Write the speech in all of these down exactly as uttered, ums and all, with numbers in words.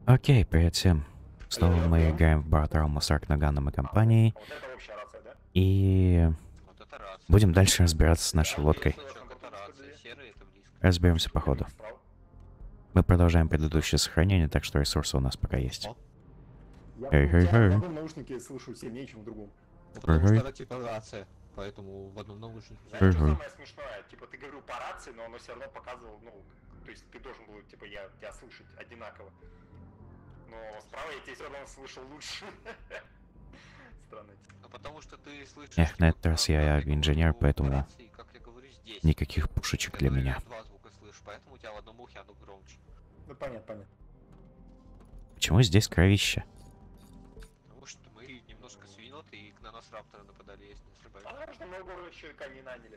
Окей, привет всем. Снова мы играем в Бартерл с Аркнаганом и компанией. Вот это общая рация, да? И Вот это рация. будем дальше разбираться с нашей лодкой. Значок это рация, серый это близко. Разберемся по ходу. Справа. Мы продолжаем предыдущее сохранение, так что ресурсы у нас пока есть. Я Эй, эй, тебя эй. в одном наушнике слышу сильнее, чем в другом. Ну, потому Ага. что это типа рация, поэтому в одном наушнике. Знаешь, что Ага. самое смешное? Типа ты говорил по рации, но оно все равно показывало, ну, то есть ты должен был, типа, я тебя слышать одинаково. Но справа я тебя все равно слышал лучше. Странно. Ну потому что ты слышишь. Эх, на типа, этот раз как я говорю инженер, по поэтому рации, как я говорю здесь. никаких пушечек Ты, для наверное, меня. два звука слышишь, поэтому у тебя в одном ухе оно громче. Ну понятно, понятно. Почему здесь кровище? Потому что мы немножко свиноты и на нас рапторы нападали, если не ошибаюсь. А что много еще коней наняли.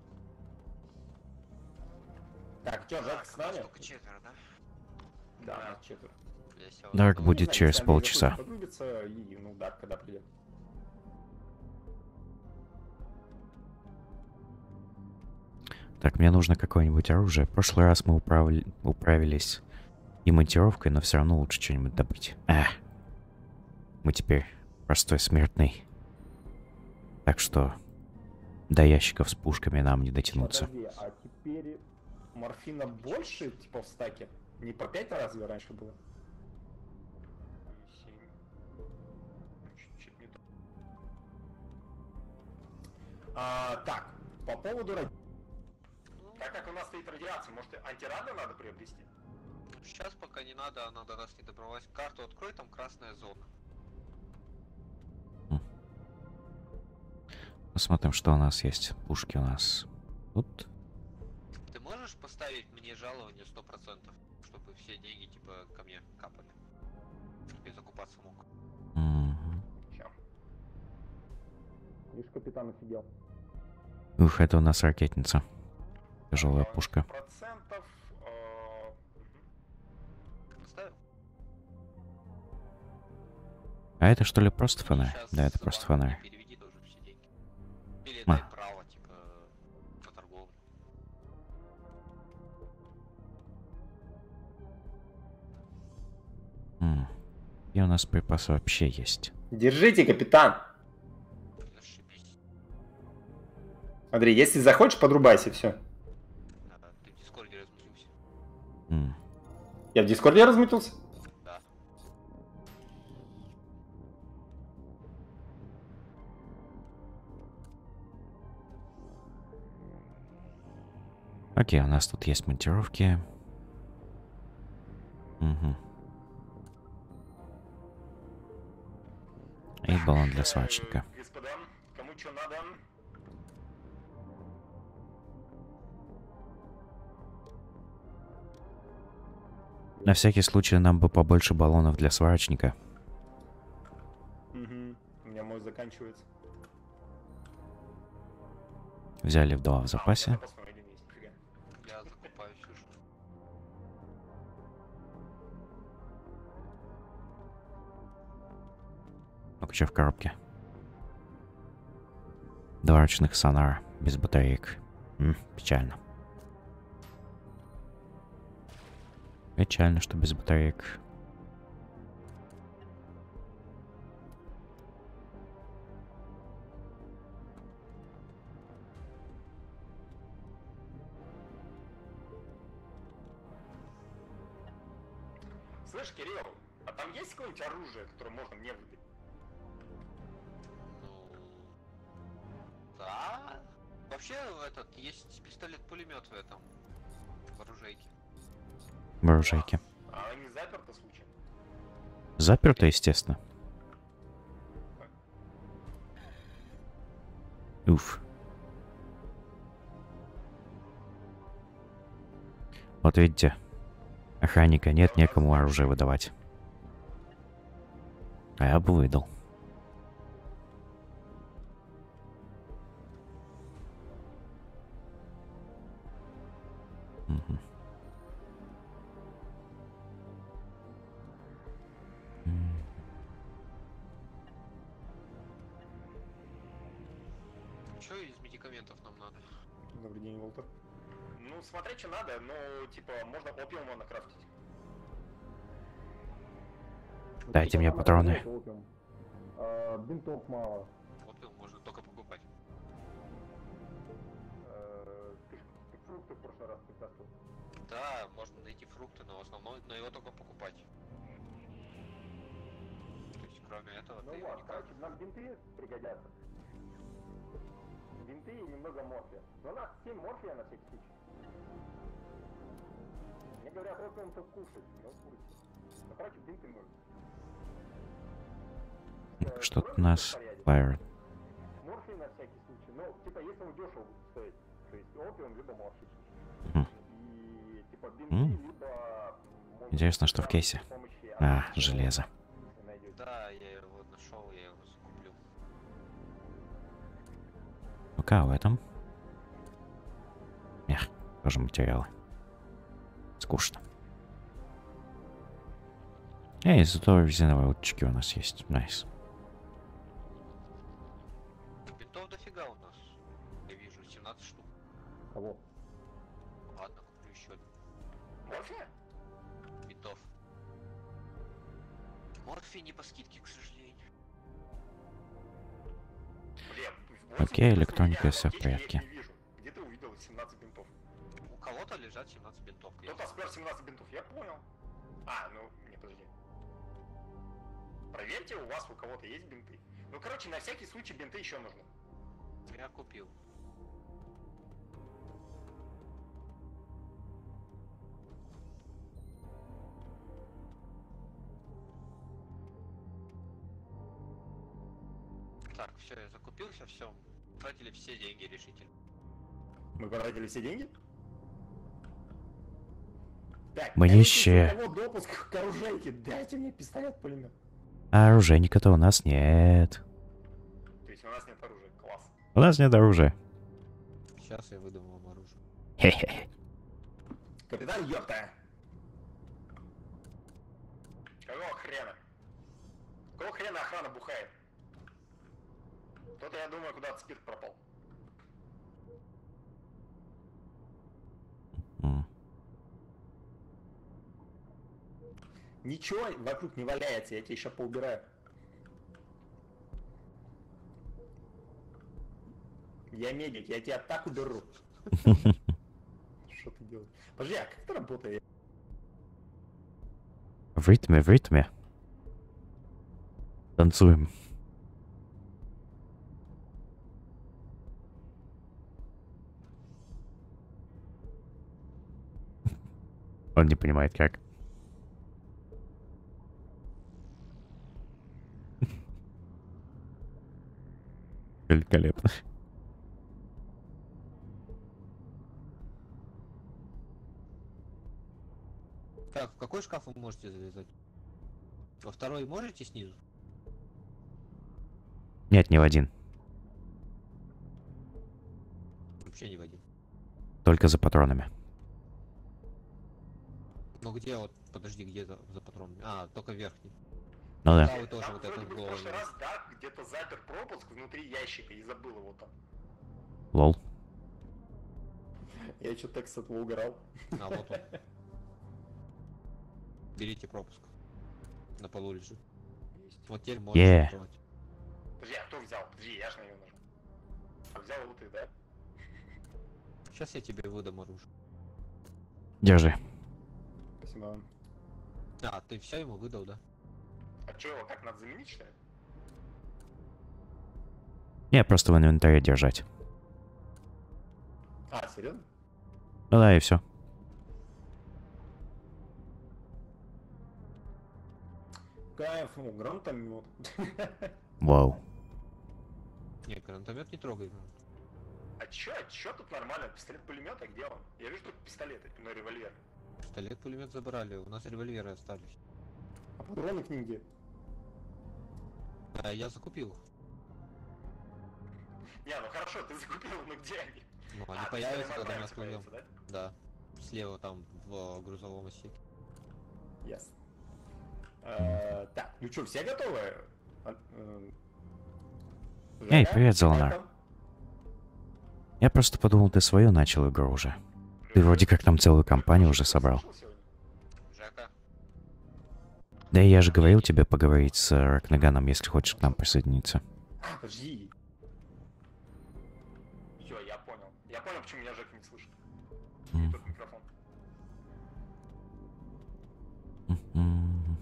Так, что, Жак с нами? Только четверо, да? Да, нас четверо. Я сел. Дарк Ну, будет не знаю, через с нами полчаса. заходит, подрубится, и, ну, да, когда придет. Так, мне нужно какое-нибудь оружие. В прошлый раз мы управили... управились и монтировкой, но все равно лучше что-нибудь добыть. А, мы теперь простой смертный. Так что до ящиков с пушками нам не дотянуться. Подожди, а теперь морфина больше, типа, в стаке? Не по пять разве раньше было? Чуть не то. А, так, по поводу ради... Так как у нас стоит радиация, может антирада надо приобрести? Сейчас пока не надо, она до нас не добралась. Карту открой, там красная зона. Посмотрим, что у нас есть. Пушки у нас тут. Ты можешь поставить мне жалование сто процентов, чтобы все деньги типа ко мне капали? Чтобы я закупаться мог. Мгм. Сейчас. Лишь капитан офигел. Ух, это у нас ракетница. Тяжелая пушка. Процентов. э, Поставил? А это что ли просто Мне фонарь? щас Да, это с просто банка фонарь. Переведи тоже все деньги. Или А. дай право, типа, на торговлю. М. И у нас припасы вообще есть. Держите, капитан. Зашибись. Андрей, если захочешь, подрубайся, все. Да, ты в дискорде размутился. М. Я в дискорде размутился? Да. Окей, у нас тут есть монтировки. Угу. И баллон для сварочника. Господа, кому что надо? На всякий случай нам бы побольше баллонов для сварочника. Угу. У меня мой заканчивается. Взяли в два в А, запасе. запасной один есть, нифига. Я закупаюсь уже. Ну-ка, что в коробке? Два ручных сонара, без батареек. М, печально. Печально, что без батареек. Слышь, Кирилл, а там есть какое-нибудь оружие, которое можно мне выдать? Ну... Да. Вообще, этот, есть пистолет-пулемет в этом. В оружейке. В оружейке. А не заперто случаем? Заперто, естественно. Уф. Вот видите, охранника нет, некому оружие выдавать. А я бы выдал. Мгм. М. Что из медикаментов нам надо? Добрый день, Волтер. Ну, смотреть, что надо, но, типа, можно опиума накрафтить. Дайте мне патроны. А, бинтов мало. Опиум можно только покупать. Э, Ты, ты фрукты в прошлый раз притащил. Да, можно найти фрукты, но в основном, но его только покупать. То есть, кроме этого, Ну ты его вот, никак. короче, нам бинты пригодятся. Бинты и немного морфия. Но у нас семь морфия на всякий случай. Мне говорят, опиум-то кушать, но курить. Ну, короче, бинты нужны. Э, Что-то крови нас всё в порядке. фаер. Морфий на всякий случай. Ну, типа, если он дешево будет стоить. То есть опиум, либо морфий. Хм. И, типа, бинты, М. либо... может, Интересно, что в там кейсе. при помощи А, обычного, железо. если найдете. Да, я его нашел, я его закуплю. Ну-ка, в этом. Эх, тоже материалы. Скучно. Эй, зато резиновые уточки у нас есть. Найс. Бинтов дофига у нас. Я вижу, семнадцать штук. Кого? Ладно, куплю еще Морфия? бинтов. Морфий не по скидке, к сожалению. Блин, Окей, восемь электроника, меня, всё в аптечки я их порядке. не вижу. Где ты увидел семнадцать бинтов? У кого-то лежат семнадцать бинтов. Я Кто-то спер семнадцать бинтов, я понял. А, ну, не, подожди. Проверьте, у вас у кого-то есть бинты. Ну, короче, на всякий случай бинты еще нужны. Я купил. Так, все, я закупился, все. Тратили все деньги решительно. Мы потратили все деньги? Так, Мы короче, нищие. у кого допуск к оружейке? Дайте мне пистолет-пулемет. А оружейника-то у нас нет. То есть у нас нет оружия, класс. У нас нет оружия. Сейчас я выдам вам оружие. Хе-хе. Капитан, ёпта! Какого хрена? Какого хрена охрана бухает? Кто-то, я думаю, куда-то спирт пропал. М. Ничего вокруг не валяется, я тебе еще поубираю. Я медик, я тебя так уберу. Что ты делаешь? Подожди, а как это работает? В ритме, в ритме. Танцуем. Он не понимает, как. Великолепно. Так, в какой шкаф вы можете залезать? Во второй можете снизу? Нет, не в один. Вообще не в один. Только за патронами. Ну где вот, подожди, где за, за патронами? А, только верхний. Ну да. Да, вы тоже Там вот вроде этот бы в голый. прошлый раз, да, где-то запер пропуск внутри ящика и забыл его там. Лол. Я что-то так с этого угорал. А, вот он. Берите пропуск. На полу лежит. Вот теперь можно Е. открывать. Подожди, а кто взял? Подожди, я ж на него нажал. А взял его ты, да? Сейчас я тебе выдам оружие. Держи. Спасибо. А, ты все ему выдал, да? А что, его как надо заменить, что ли? Не, просто в инвентаре держать. А, серьезно? Ну да, и все. Кайф, ну, гранатомет. Вау. Не, гранатомет не трогай. А чё, чё тут нормально? Пистолет-пулемет, а где он? Я вижу только пистолет, но револьвер. Пистолет, пулемет забрали, у нас револьверы остались. А патроны к ним где? Да, я закупил их. Не, ну хорошо, ты закупил, но где они? Ну, они А, ты появятся, сказал, когда мы отправятся, отплывем. появятся, Да. Слева там в грузовом отсеке. да? Ясно. Э, Так, ну чё, все готовы? А, э, Эй, Жека, привет, ты Золонар. как там? Я просто подумал, ты свою начал игру уже. Ты вроде как там целую компанию уже собрал. Слышал сегодня? Жека, Да я же говорил тебе поговорить с Ракнаганом, если хочешь к нам присоединиться. Подожди. Все, я понял. Я понял, почему меня Жека не слышит. Не М. тот микрофон. М.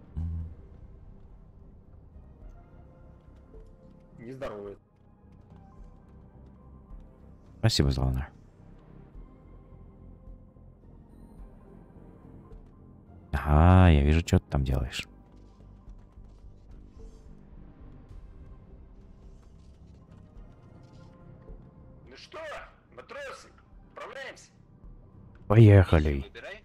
Не здоровает. Спасибо, Зланар. Ага, я вижу, что ты там делаешь. Ну что, матросы, отправляемся. Поехали. Выбирай.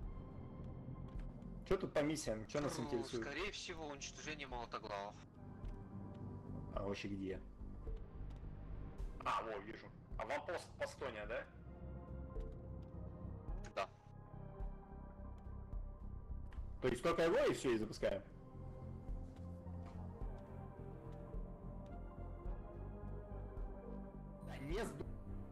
Что тут по миссиям? Что нас Ну, интересует? скорее всего, уничтожение молотоглавов. А вообще где? А, во, вижу. А вам пост Постония, да? Да. То есть только его и все, и запускаем? Да не сду...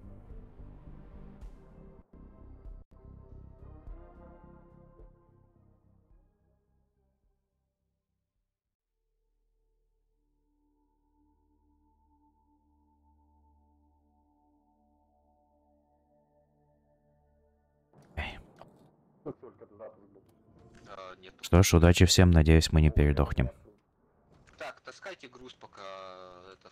Эй. Вот только запуск был. А, нету. Что ж, удачи всем, надеюсь, мы не передохнем. Так, таскайте груз, пока этот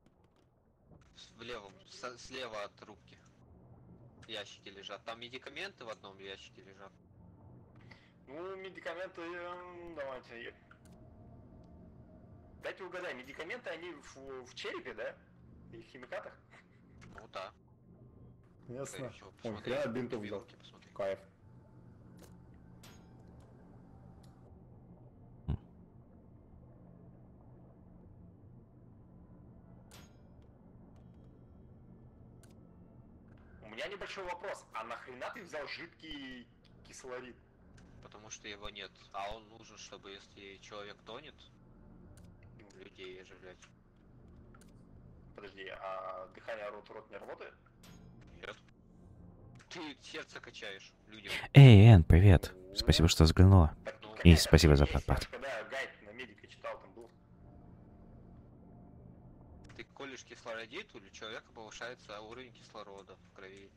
в левом, с- слева от рубки. Ящики лежат. Там медикаменты в одном ящике лежат. Ну, медикаменты, эм, давайте. Дайте угадай, медикаменты, они в, в черепе, да? И в химикатах? Ну да. Ясно. Скорее всего. Ой, Посмотри, хрена бинтов в взял. вилке посмотри. Кайф. У меня небольшой вопрос. А нахрена ты взял жидкий кислорид? Потому что его нет. А он нужен, чтобы если человек тонет, людей оживлять. Подожди, а дыхание рот-рот не работает? Нет. Ты сердце качаешь людям. Эй, Эн, привет. Спасибо, что взглянула. Так, тут Ну, И какая-то спасибо за хрень есть. подпад. Я ж когда гайд на медика читал, там был. Ты колешь кислородит, у человека повышается уровень кислорода в крови.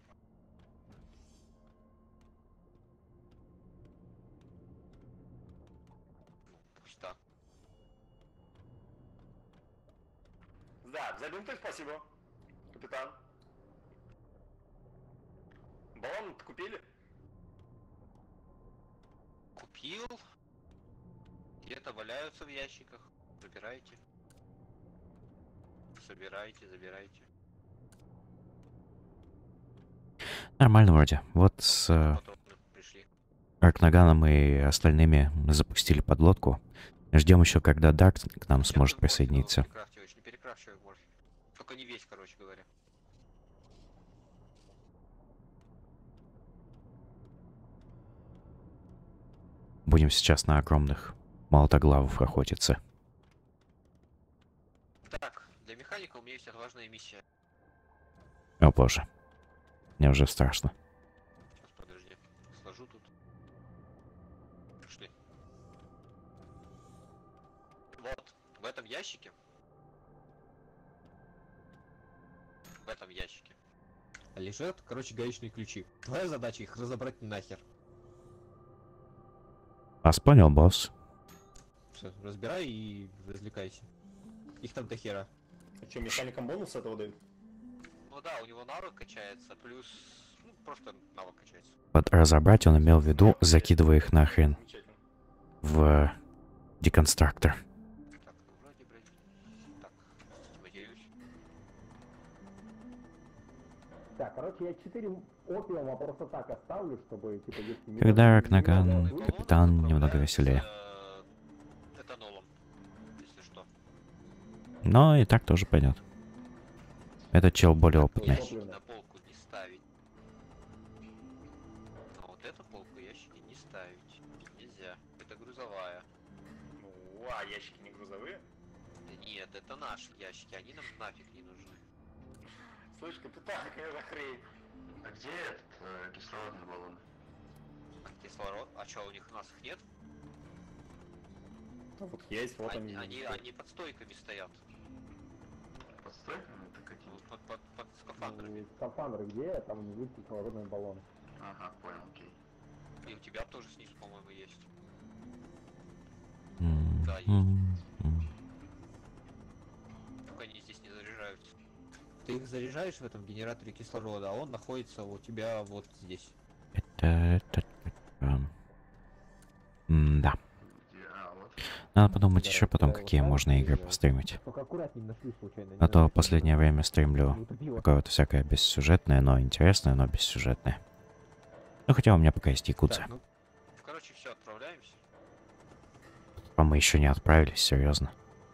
Ну, пусть так. Да, за бинты спасибо, капитан. Баллон купили? Купил. Где-то валяются в ящиках. Забирайте. Собирайте, забирайте. Нормально вроде. Вот с э, Патроны пришли. Ракнаганом и остальными запустили подлодку. Ждем еще, когда Дарк к нам сможет Чем ты морфий присоединиться. перекрафтиваешь? Не перекрафчивай морфий. Только не весь, короче говоря. Будем сейчас на огромных молотоглавов охотиться. Так, для механика у меня есть отважная миссия. О боже. Мне уже страшно. Сейчас, подожди. Сложу тут. Пошли. Вот, в этом ящике. В этом ящике. Лежат, короче, гаечные ключи. Твоя задача их разобрать нахер. Вас понял, босс. Все, разбирай и развлекайся. Их там до хера. А что, механикам бонус с этого дают? Ну да, у него навык качается, плюс... Ну, просто навык качается. Под разобрать он имел в виду, закидывая их нахрен Замечательно. в деконструктор. Так, ну вроде, блядь. Так, матерюсь. Так, короче, я четыре опиума просто так оставлю, чтобы, типа, если... не Когда надо- не Ракнаган- надо- Колонны Капитан немного заправляются, веселее. э, Этанолом, если что. Но и так тоже пойдет. Этот чел более опытный. Ящики на полку не ставить. А вот эту полку ящики не ставить. Нельзя. Это грузовая. Ну, а ящики не грузовые? Да нет, это наши ящики, они нам нафиг не нужны. Слышь, капитан, какая за хрень? А где этот э, кислородный баллон? А кислород? А чё, у них у нас их нет? Вот есть, вот Они, они. они, они под стойками стоят. Под стойками? Это какие? Вот под, под, под скафандрами. Скафандры где? Там не есть кислородный баллон. Ага, понял, окей. И у тебя тоже снизу, по-моему, есть. М, Да, есть. м, м. Только они здесь не заряжаются. Ты их заряжаешь в этом генераторе кислорода, а он находится у тебя вот здесь. Это... это... это, м, Да. Где? А, вот. Надо подумать Да, еще потом, я его какие ставлю, можно игры заряжаю. постримить. Только аккуратнее нашли случайно. А то последнее время стримлю Утопило. какое-то всякое бессюжетное, но интересное, но бессюжетное. Ну хотя у меня пока есть якудза. Так, ну, короче, все, отправляемся. А мы еще не отправились, серьезно.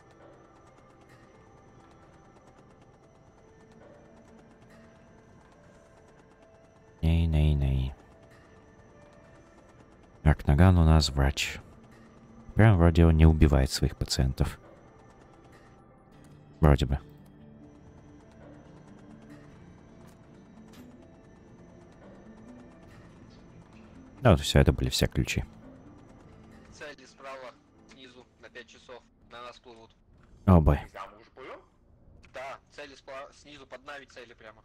Ней-ней-ней. Так, Наган у нас врач. Прям вроде он не убивает своих пациентов. Вроде бы. Да, вот все, это были все ключи. Цели справа, снизу, на пять часов. На нас плывут. О, бой. А мы уже плывем? Да, цели спла- снизу под нами цели прямо.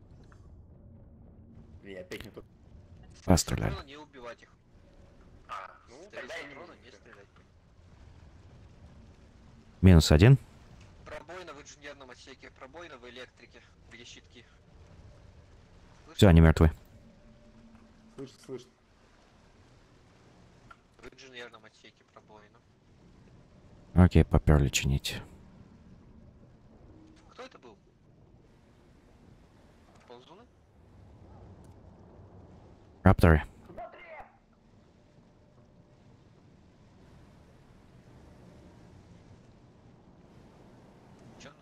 Я опять не тут. Постреляем. Дрона не убивать их. А, ну Стрелять тогда я с не дрона, буду. не стрелять. Минус один. Пробоина в инженерном отсеке, пробоина в электрике, где щитки. Все, они мертвы. Слышь, слышь. В инженерном отсеке пробоина. Окей, поперли чинить. Кто это был? Ползуны? Рапторы. Чё?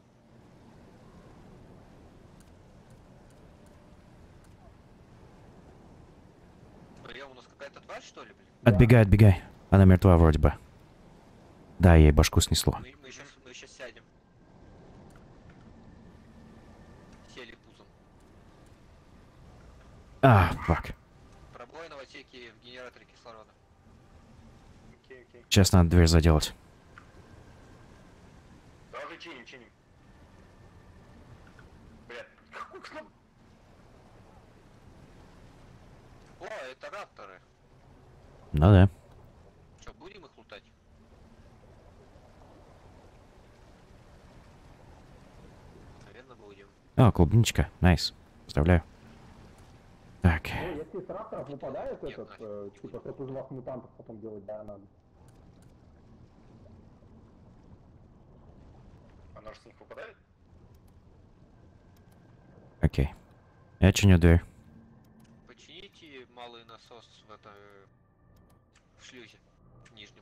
Прием, у нас какая-то тварь, что ли, блин? Отбегай, отбегай. Она мертва вроде бы. Да, ей башку снесло. Мы, мы сейчас, мы сейчас сядем. Сели пузом. А, фак. Пробоина в отсеке в генераторе кислорода. Окей, окей. Сейчас надо дверь заделать. Тоже чиним, чиним. Блядь, какой кнопку? О, это рапторы. Ну да. Че, будем их лутать? Наверное, будем. О, клубничка. Найс. Поздравляю. Так. Ну, если с рапторов выпадает Нет, этот, нафиг, э, не типа, тот из вас мутантов потом делать, да, надо. Она же с них попадает? Окей. Я чиню дверь. Почините малый насос в это в шлюзе в нижнем.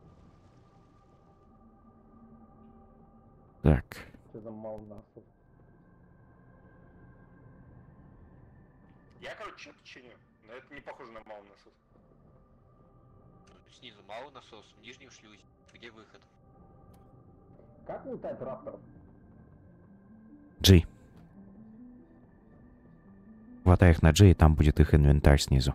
Так. Что за мало насос? Я, короче, что-то чиню. Но это не похоже на малый насос. Снизу малый насос, в нижнем шлюзе. Где выход? Как лутать рапторов? G. Хватай их на G, и там будет их инвентарь снизу.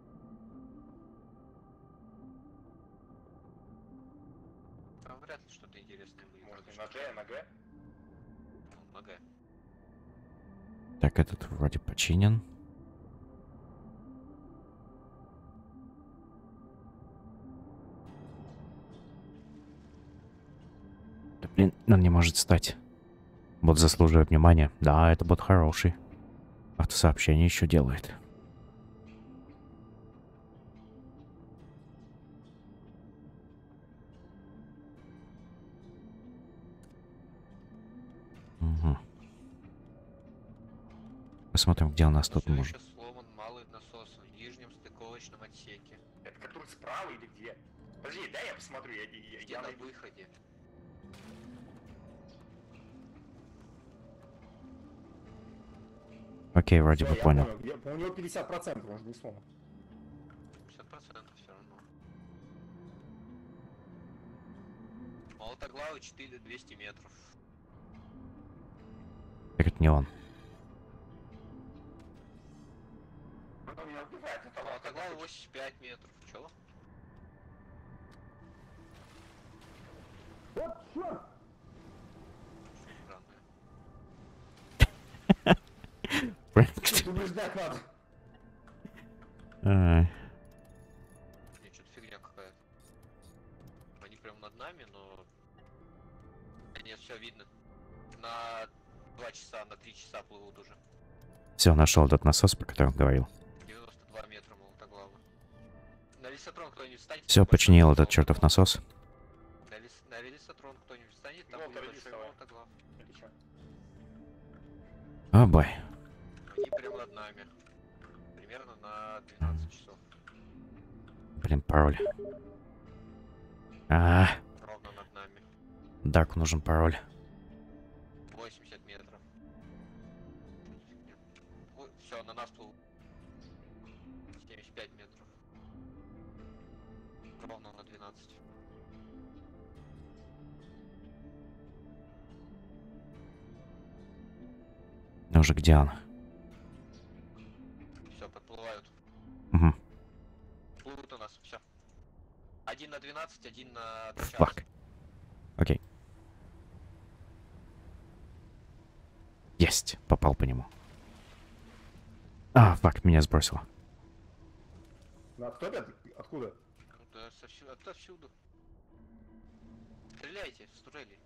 Там вряд ли что-то интересное будет. Может, не разве на что G, а на G? Ну, на Г. Так, этот вроде починен. Да блин, он не может встать. Бот заслуживает внимания. Да, это бот хороший. Автосообщение еще делает. Угу. Посмотрим, где у нас тут Всё может. еще сломан малый насос в нижнем стыковочном отсеке. Это который справа или где? Подожди, дай я посмотрю, я, я, Где я на найду. выходе? Окей, вроде Всё, бы я понял. понял. Я- у него пятьдесят процентов, он же не сломан. пятьдесят процентов все равно. Молотоглавы четыре двести метров. Так это не он. Он меня убивает, это ладно. Молотоглавы восемьдесят пять метров. Чё? Вот черт! Странное. Предупреждать надо. Ай. Не, что-то фигня какая-то. Они прям над нами, но... Нет, все видно. На два часа, на три часа плывут уже. Все, нашел этот насос, про который он говорил. девяносто два метра, молотоглава. На Висотрон кто-нибудь встанет? Все, там починил большой этот чертов молотоглав. насос. На, Вис... на Висотрон кто-нибудь встанет? Там Ну, будет второй большой вставай. молотоглав. Или чё? О, бой. Они прямо над нами. Примерно на двенадцать часов. Блин, пароль. А, Ровно над нами. Дарку нужен пароль. восемьдесят метров. Все, на нас плывут. семьдесят пять метров. Ровно на двенадцать. Ну уже где он? Все, подплывают. Угу. Плывут у нас, все. Один на двенадцать, один на час. Фак. Окей. Есть. Попал по нему. А, фак, меня сбросило. Нас топят? Откуда? Ну да, совсюду, отовсюду. Стреляйте, с турелей.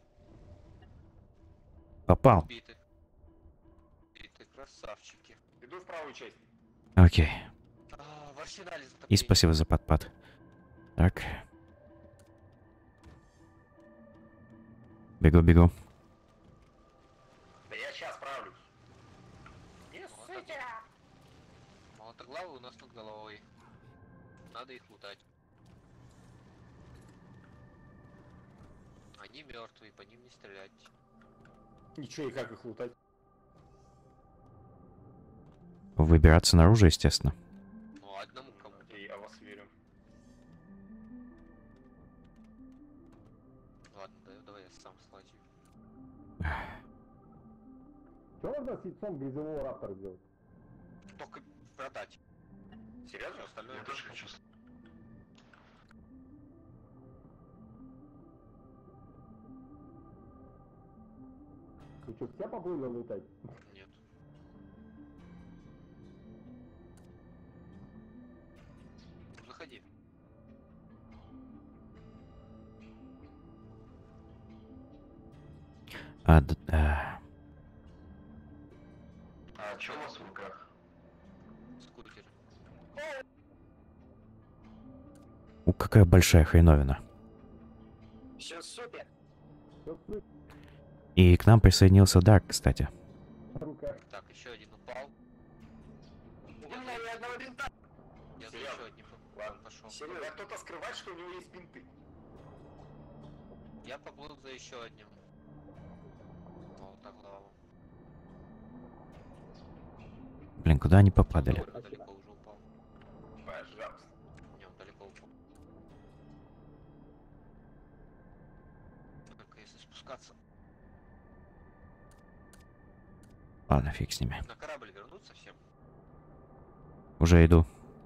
Попал. Убиты. Убиты, красавчики. Иду в правую часть. Окей. А, в арсенале затопление. И спасибо за подпад. Так. Бегу, бегу. Да я сейчас справлюсь. Не ссыте! Молотоглавы у нас над головой. Надо их лутать. Они мертвые, по ним не стрелять. Ничего, и как их лутать? Выбираться наружу, естественно. Ну, одному кому-то. И я вас верю. Ладно, да, давай я сам слазю. Что можно с яйцом грязевого раптора сделать? Только продать. Серьезно? Всё остальное Я тоже хочу. Вы что, все поплыли лутать? нет. Заходи. А, д- а, А что у вас в руках? Скутер. у, какая большая хреновина. Все супер. Всё, слышь, И к нам присоединился Дарк, кстати. рука. Так, еще один упал. У меня ни одного бинта. Я за Серьёзно? еще одним Ладно. пошел. Серьезно, кто-то скрывает, что у него есть бинты. Я поплыл за еще одним. Молотоглавом. Блин, куда они попадали? Он далеко уже упал. Пожалуйста. Не, он далеко упал. Только если спускаться. Ладно, фиг с ними. На корабль вернуться всем. Уже иду.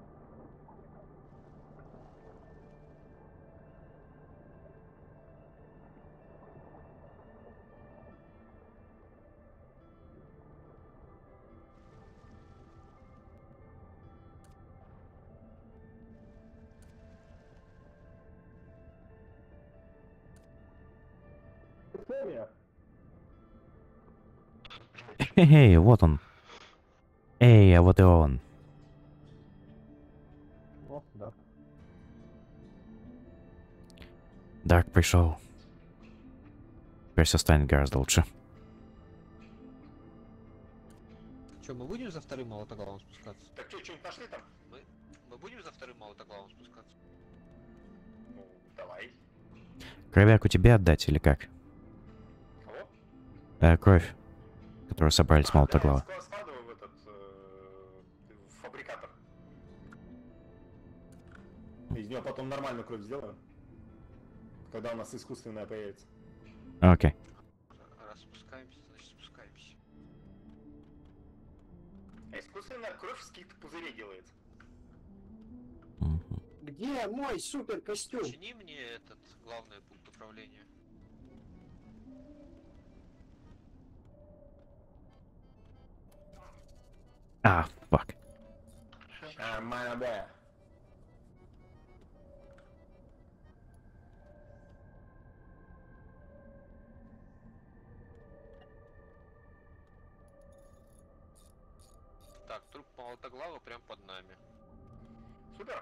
Серия. Эй, вот он. Эй, а вот и он. О, да. Дарк пришел. Теперь все станет гораздо лучше. Че, мы будем за вторым молотоглавом спускаться? Так что, что-нибудь нашли там? Мы, мы будем за вторым молотоглавом спускаться? Ну, давай. Кровяку тебе отдать или как? Кого? Э, кровь, которую собрали с А, молотоглава. да, я складываю в этот э, в фабрикатор. Из нее потом нормальную кровь сделаю. Когда у нас искусственная появится. Окей. Раз спускаемся, значит спускаемся. А искусственная кровь с каких-то пузырей делается. Мгм. Где мой супер костюм? Почини мне этот главный пункт управления. А, фак. Шамада. Так, труп молотоглава прям под нами. Супер.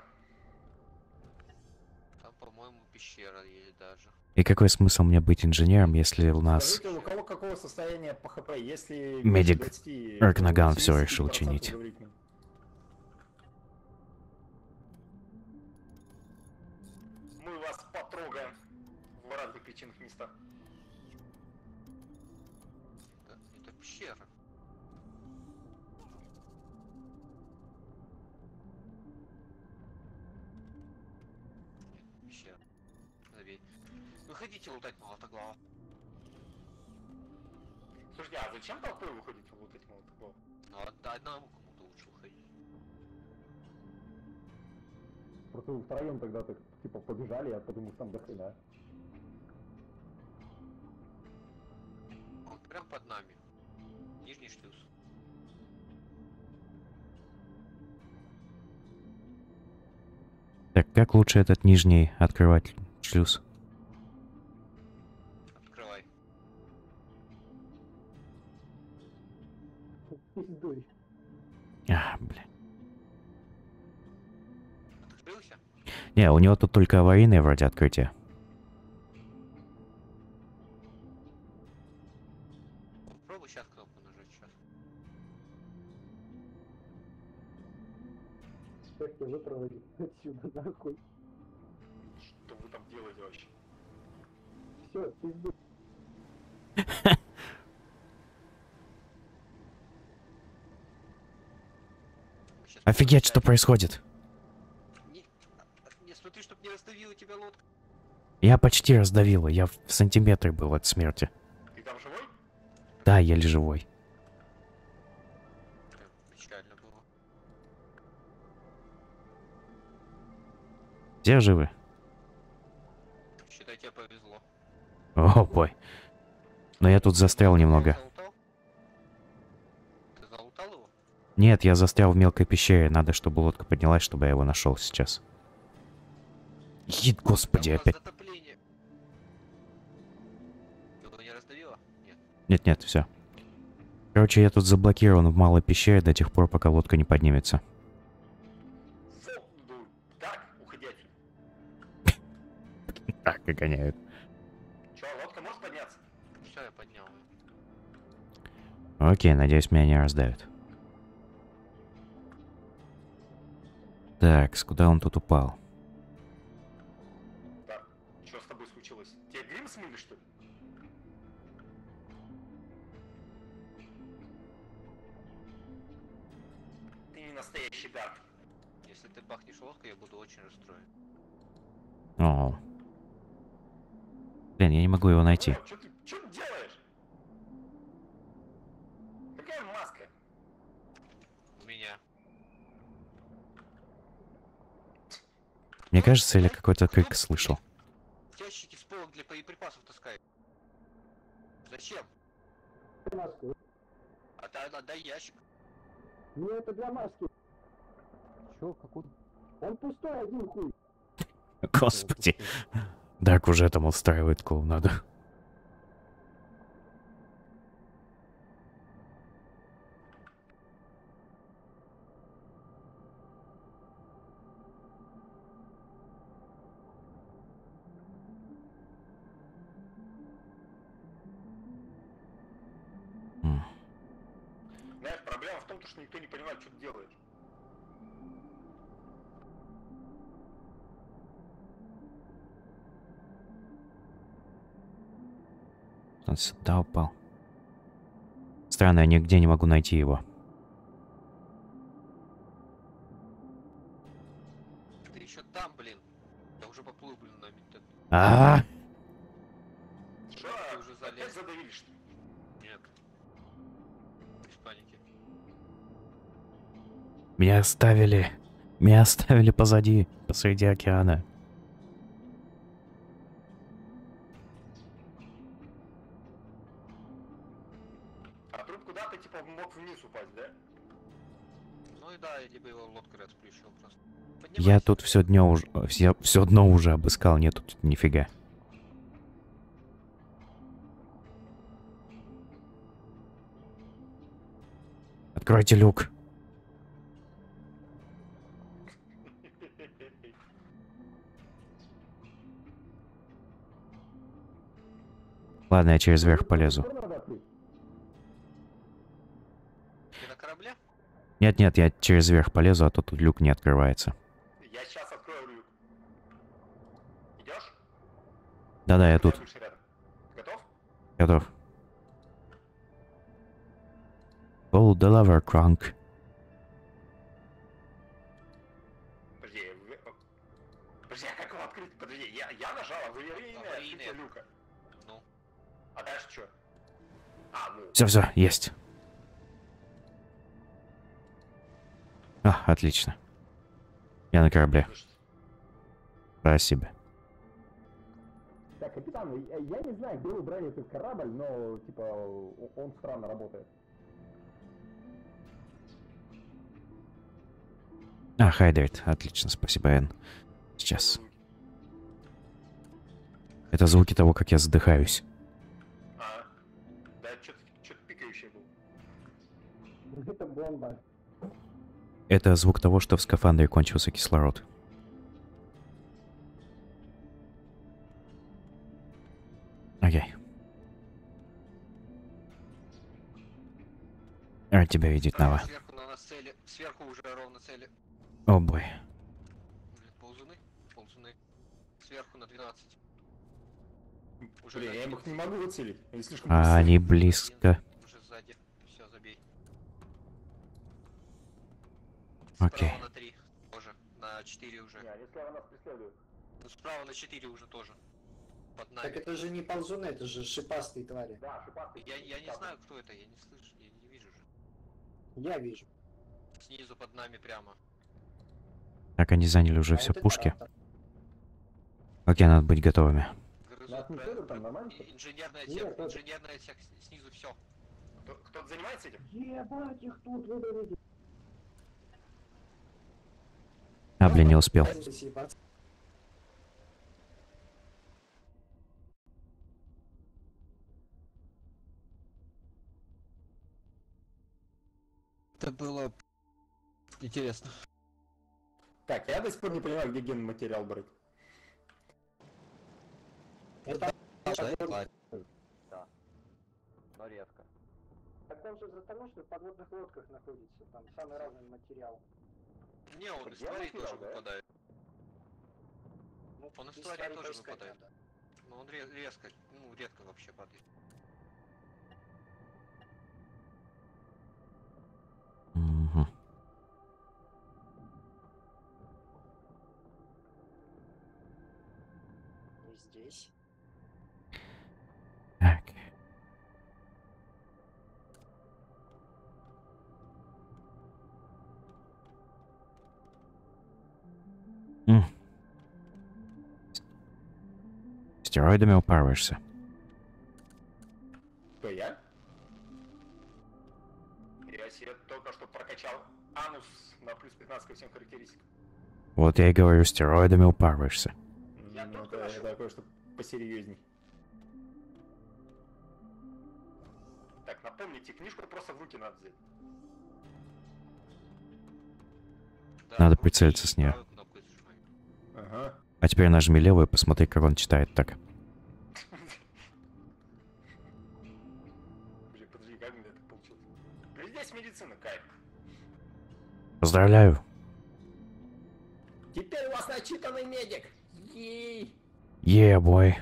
Там, по-моему, пещера есть даже. И какой смысл мне быть инженером, если у нас Скажите, у кого какого состояния по хп? Если Медик двадцати, Ракнаган то всё семьдесят решил процентов чинить. говорить мне. Мы вас потрогаем в разных причинных местах. Это, это пещера. Нет, пещера. Забей. Выходите лутать молотоглава. Слушайте, а зачем толпой выходить в вот эти молотоглавы? Ну, од- одному кому-то лучше выходить. Просто вы втроем тогда так, типа, побежали, я подумал, там до хрена. Он прям под нами. Нижний шлюз. Так, как лучше этот нижний открывать шлюз? Открывай. Пиздой. А, бля. Открылся? Не, у него тут только аварийное вроде открытие. Попробуй сейчас кнопку нажать сейчас. Всех тебя выпроводить отсюда, нахуй. Что вы там делаете вообще? Все, пиздуй. Мы щас Офигеть, что попытаемся- происходит? Не, а- не смотри, чтоб не раздавила тебя лодка. Я почти раздавила, я в сантиметре был от смерти. Ты там живой? Да, еле живой. Прям печально было. Все живы? Считай, тебе повезло. О, бой. Но я тут застрял немного. Залутал? Ты залутал его? Нет, я застрял в мелкой пещере. Надо, чтобы лодка поднялась, чтобы я его нашел сейчас. Ид, господи, Там у нас опять. затопление. Его не раздавило? Нет. Нет-нет, все. Короче, я тут заблокирован в малой пещере до тех пор, пока лодка не поднимется. Фу, так, уходи отсюда. Так, и гоняют. Че, лодка может подняться? Все, я поднял его. Окей, надеюсь, меня не раздавят. Так, с куда он тут упал? Так, что с тобой случилось? Тебе грим смыли, что ли? Ты не настоящий дарк. Если ты бахнешь лодку, я буду очень расстроен. О. Блин, я не могу его найти. Что ты, что ты делаешь? Какая маска? У меня. Мне кажется, или какой-то крик слышал. Ящики с полок для боеприпасов таскай. Зачем? Маску. А ты отдай ящик. Не, это для маски. Чё, какой? Он пустой, один хуй. Господи. Дарк уже там устраивает клоунаду. М. Знаешь, проблема в том, что никто не понимает, что ты делаешь. Он сюда упал. Странно, я нигде не могу найти его. Ты еще там, блин. Я уже поплыл, блин, на мид. А, Что, Ты уже опять залез. задавили, что ли? Нет. Без паники. меня оставили. Меня оставили позади, посреди океана. А труп куда-то типа мог вниз упасть, да? Ну и да, либо его лодкой расплющил просто. Я Поднимайся. тут все днё уже... Все, все дно уже обыскал, нет тут нифига. Откройте люк. Ладно, я через верх полезу. Теперь надо открыть. Ты на корабле? Нет-нет, я через верх полезу, а то тут люк не открывается. Я сейчас открою люк. Идешь? Да-да, я Когда тут. будешь рядом? Готов? Готов. Pull the lever, Kronk. Подожди, вы... о, подожди, а как его открыть? Подожди, я, я нажал аварийное Аварийное. открытие люка. Ну. А дальше что? А, ну. Все, все, есть. А, отлично. Я на корабле. слушай, Спасибо. Так, капитан, я, я не знаю, где вы брали этот корабль, но, типа, о- он странно работает. А, хайдрит. Отлично, спасибо, Эн. Сейчас. звуки. Это звуки того, как я задыхаюсь. А, да, что-то что-то пикающее было. Это бомба. Это звук того, что в скафандре кончился кислород. Окей. Рад тебя видеть, Нава. Сверху на нас цели. Сверху уже ровно цели. О, бой. Блин, ползуны? Ползуны. Сверху на двенадцать. Уже Блин, я один. их не могу выцелить. Они слишком А быстрые. они близко. Уже сзади. Все, забей. Окей. Справа на три. Тоже. На четыре уже. Не, они слева нас преследуют. Ну справа на четыре уже тоже. Под Так нами. это же не ползуны, это же шипастые твари. Да, шипастый. Я, я не знаю, кто это, я не слышу, я не вижу же. Я вижу. Снизу под нами прямо. Так, они заняли уже А все вот это пушки. автор. Окей, надо быть готовыми. Грызут Нас не про- целят там, про- нормально? и- Инженерная Нет, сек, это- инженерная сек, снизу все. Кто- Кто-то занимается этим? Ебать, их тут выдавили. А, блин, не успел. Дайте съебаться. Это было интересно. Так, я до сих пор не понимаю, где генный материал брать. Это Да. Но редко. Так он же потому, что в подводных лодках находится, там самый разный материал. Не, он из Где тварей материал, тоже да? выпадает. Ну, Он из здесь тварей твари тоже поискать выпадает. надо. Но он ре- резко, ну редко вообще падает. Мгм. Не здесь. Так. М. Стероидами упарываешься. Кто, я? Я себе только что прокачал анус на плюс пятнадцать ко всем характеристикам. Вот я и говорю, стероидами упарываешься. Я Ну, только это, нашел. это кое-что посерьезней. Так, напомните, книжку просто в руки надо взять. Да, Надо крути прицелиться с неё. правую кнопку и зажимай. Ага. А теперь нажми левую и посмотри, как он читает так. Подожди, подожди, как у меня это получилось? Ну, здесь медицина, кайф. Поздравляю. Теперь у вас начитанный медик. Ей. Е, бой.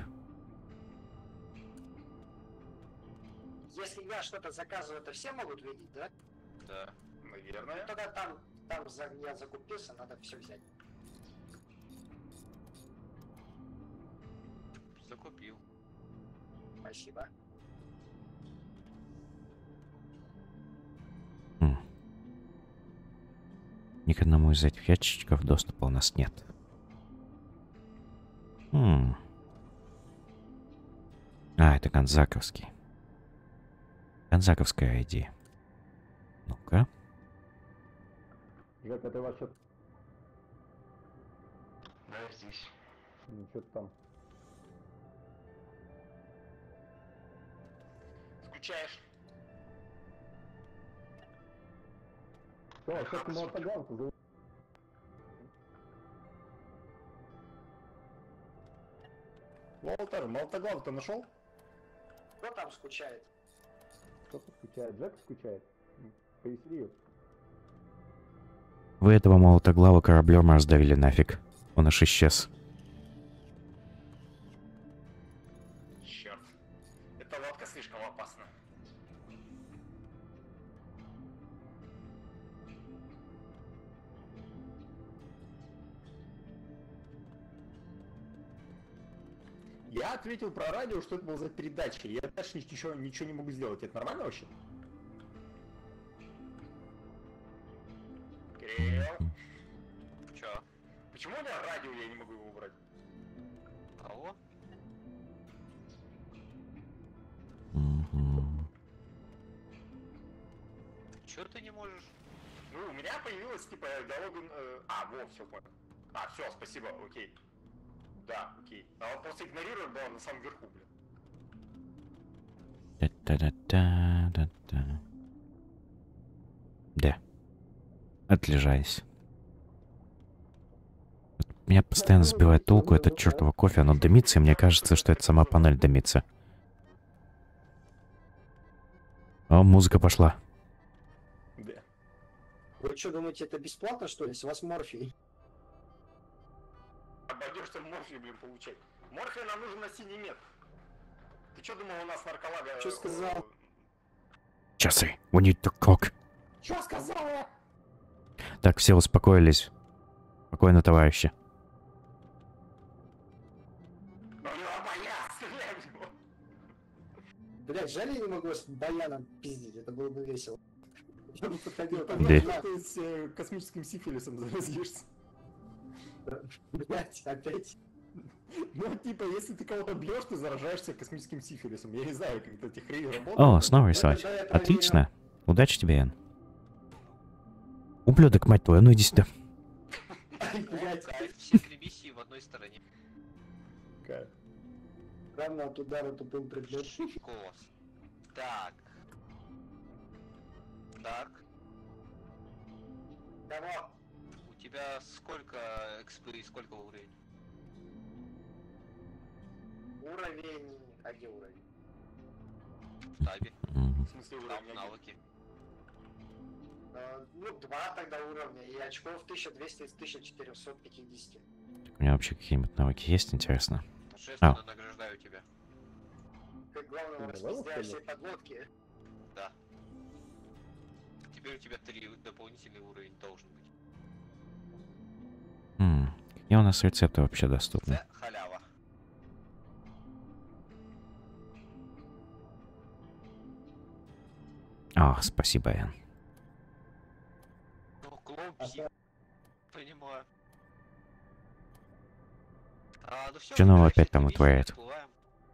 Если я что-то заказываю, это все могут видеть, да? Да. Наверное. Тогда там, там за- я закупился, надо все взять. Закупил. Спасибо. М. Ни к одному из этих ящичков доступа у нас нет. М. А, это Гонзаковский. Гонзаковская ай ди. Ну-ка. Жек, это ваш что-то... Да, я здесь. Ну, что-то там. Скучаешь? Что, все-таки молотоганку за... Уолтер, молотоглав ты нашел? Кто там скучает? Кто-то скучает, Джек скучает. Повесели. Вы этого молотоглава кораблем раздавили нафиг. Он аж исчез. Черт. Эта лодка слишком опасна. Я ответил про радио, что это был за передатчик. Я дальше ничего, ничего не могу сделать. Это нормально вообще? Кирилл? Чё? Почему у меня радио, я не могу его убрать? Кого? Мгм. Чё ты не можешь? Ну, у меня появилась, типа, диалог... э, А, вот, все понял. А, все, спасибо, окей. Да, окей. А он просто игнорирует, был на самом верху, блин. Та-та-та-та-та-та. Да. Отлежаюсь. Вот меня постоянно сбивает толку этот чертово кофе, оно дымится, и мне кажется, что это сама панель дымится. О, музыка пошла. Да. Вы что, думаете, это бесплатно, что ли? С вас морфий? Обойдешься морфий, блин, получать. Морфий нам нужен на синий мет. Ты что думал, у нас нарколага... Чё сказал? Часы. We need to cook. Что сказала? Так, все успокоились. Спокойно, товарищи. У него боя, стреляй в него. Блять, жаль, я не могу с баяном пиздить, это было бы весело. Я бы подходил там. Да. Ты с э, космическим сифилисом заразишься. Блять, опять. Ну, типа, если ты кого-то бьешь, ты заражаешься космическим сифилисом. Я не знаю, как это эти хрени работают. О, снова рисовать. Это я проверил. Отлично. Удачи тебе, Ян. Ублюдок, мать твою, ну иди сюда. Ай, блять, Кайф, все три миссии в одной стороне. Кайф. рано от удара тупым предметом. Кос. Так. Так. Кого? У тебя сколько экспы и сколько уровень? Уровень... А где уровень? В табе. Мгм. В смысле, Там уровень? навыки. А, ну, два тогда уровня, и очков тысяча двести из тысяча четырёхсот пятидесяти. У меня вообще какие-нибудь навыки есть, интересно? Торжественно А. награждаю тебя. Ты, главное, Ты распиздяешь левел, все подлодки. Да. Теперь у тебя три дополнительный уровень должен быть. М, Какие у нас рецепты вообще доступны? Это халява. О, спасибо, Ян. Ну, клоун псих. Понимаю. А, ну всё, Чё нового выбирайте опять там эту миссию, утворяет? всплываем.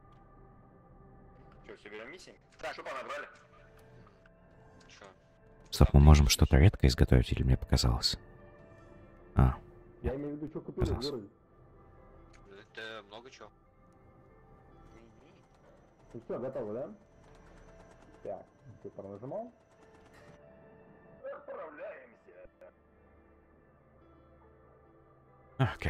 Что, соберем миссии? Так. Что понабрали? Чё? Стоп, мы можем что-то редко изготовить, или мне показалось? А, Я имею в виду, что купили в Пожалуйста. городе. Это много чего. Ну все, готово, да? Так, ты нажимал? Отправляемся. окей.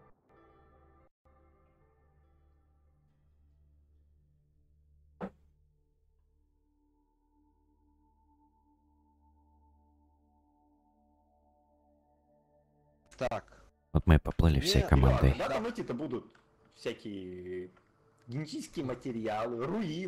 Так. Вот мы и поплыли всей Не, командой. Когда там эти-то будут всякие генетические материалы, руины.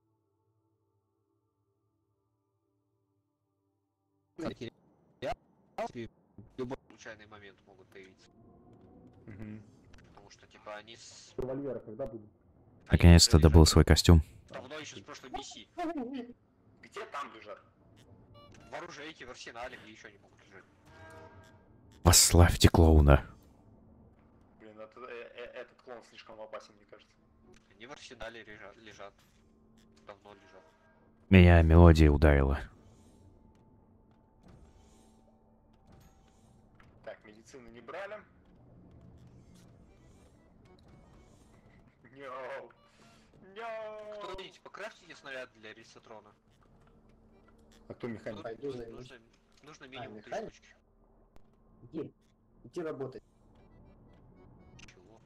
В любой случайный момент могут появиться. Потому что, типа, они с... Револьверы когда будут? они Наконец-то уже добыл лежат свой костюм. давно еще с прошлой миссии. Где там лежат? В оружейке, в арсенале, где еще не могут лежать. Пославьте клоуна. Блин, это, э- э- этот клон слишком опасен, мне кажется. Они в арсенале лежат. лежат. Давно лежат. Меня мелодия ударила. медицины не брали. Няу. Няу. Кто-нибудь покрафтите снаряд для ресетрона. А кто механик? Пойду займусь. Нужно, нужно минимум три механик? штучки. Иди. Иди работать. Чего?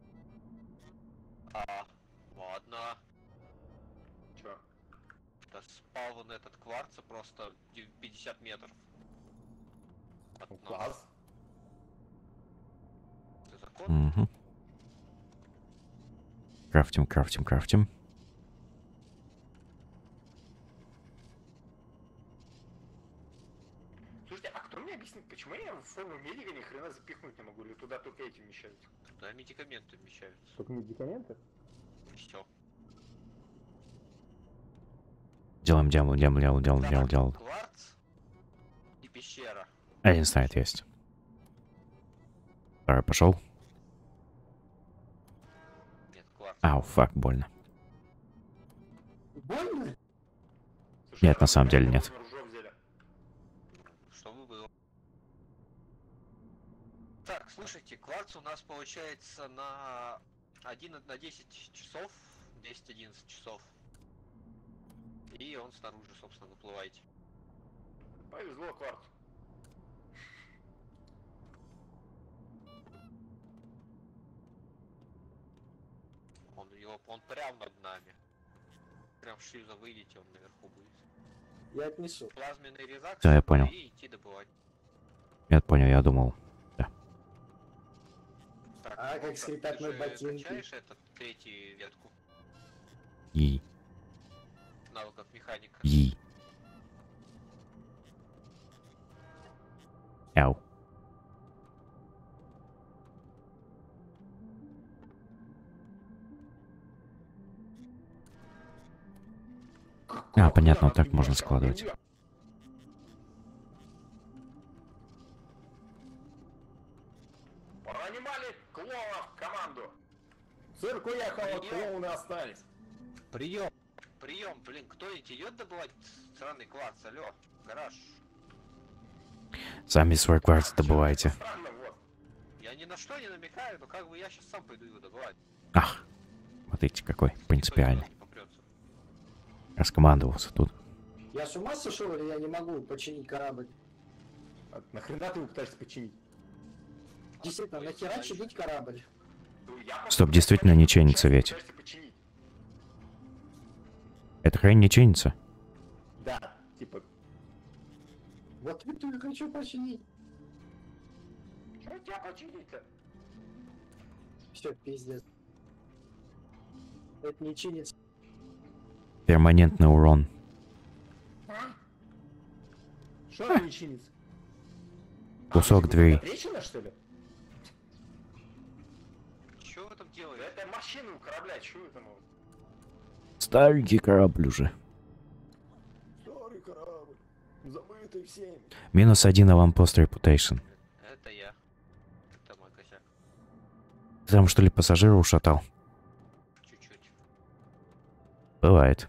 А, ладно. Чё? Да спавн этот кварца просто пятьдесят метров. От Ну, нас. класс. Это закон? Угу. Крафтим, крафтим, крафтим. Слушайте, а кто мне объяснит, почему я в форму медика ни хрена запихнуть не могу? Или туда только эти вмещаются? Туда медикаменты вмещаются. Только медикаменты? Все. Делаем, делаем, делаем, делаем, делаем, делаем, делаем. Кварц и пещера. Один снайд есть. Второй пошел. Нет, кварц. Ау, фак, больно. Больно? Слушай, Нет, а на самом нахуя деле вы нет. ружьё взяли? Чтобы было. Так, слушайте, кварц у нас получается на один на десять часов, десять одиннадцать часов. И он снаружи, собственно, выплываете. Повезло кварту. Он его, он прям над нами. Прям в шлюза выйдете, он наверху будет. Я отнесу. Плазменный резак. Да, я понял. И идти добывать. Я понял, я думал. Так, А, ну, как так, скрипят ты мои же ботинки. качаешь этот третью ветку И, навыков механика. и. Ау. А, понятно, вот так можно складывать. Пронимали клоунов в команду. Цирк уехал, клоуны остались. Прием! Прием, блин, кто-нибудь идет добывать сраный кварц, алло, гараж. Сами свой кварц добывайте. Странно, вот. Я ни на что не намекаю, но как бы я сейчас сам пойду его добывать. Ах, смотрите, какой принципиальный. Никто не попрется. Раскомандовался тут. Я с ума сошел или я не могу починить корабль? А нахрена ты его пытаешься починить? Действительно, Ой, нахера знаешь, чинить корабль? Ну, я просто Стоп, действительно не чинится ведь. пытаешься починить. Эта хрень не чинится. Да, типа, Вот это я хочу починить. что тебя починить-то? Все, пиздец. Это не чинится. Перманентный урон. Что не чинится? Кусок А, двери. трещина, что ли? Что вы там Да делаете? это машина у корабля, чего это может? Старенький корабль уже. Старый корабль, забытый всеми. Минус один аванпост репутейшн. Это я. Это мой косяк. Ты там что ли пассажира ушатал? Чуть-чуть. Бывает.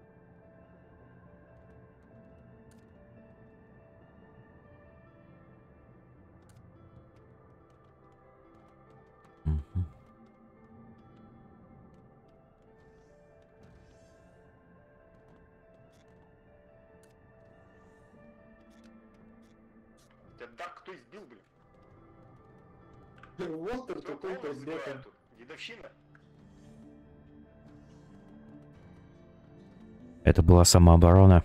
Мгм. Тебя Дарк кто избил, блин? Уолтер Кто тупой клоунов предметом. забирает тут? Дедовщина? Это была самооборона.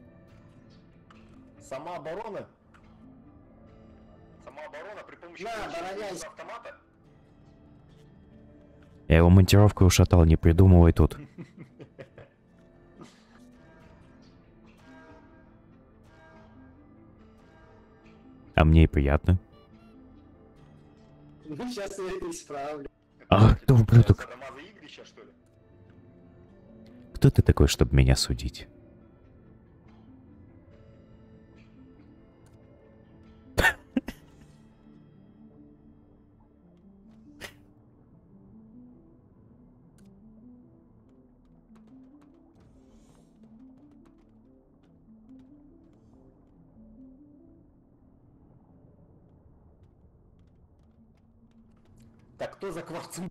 Самооборона? Самооборона при помощи На, получения обороняйся. автомата? Я его монтировкой ушатал, не придумывай тут. А мне и приятно. Ну, сейчас я это исправлю. Ах, ты ублюдок. Садомаза Игрища, что ли? Кто ты такой, чтобы меня судить? Так кто за кварцем?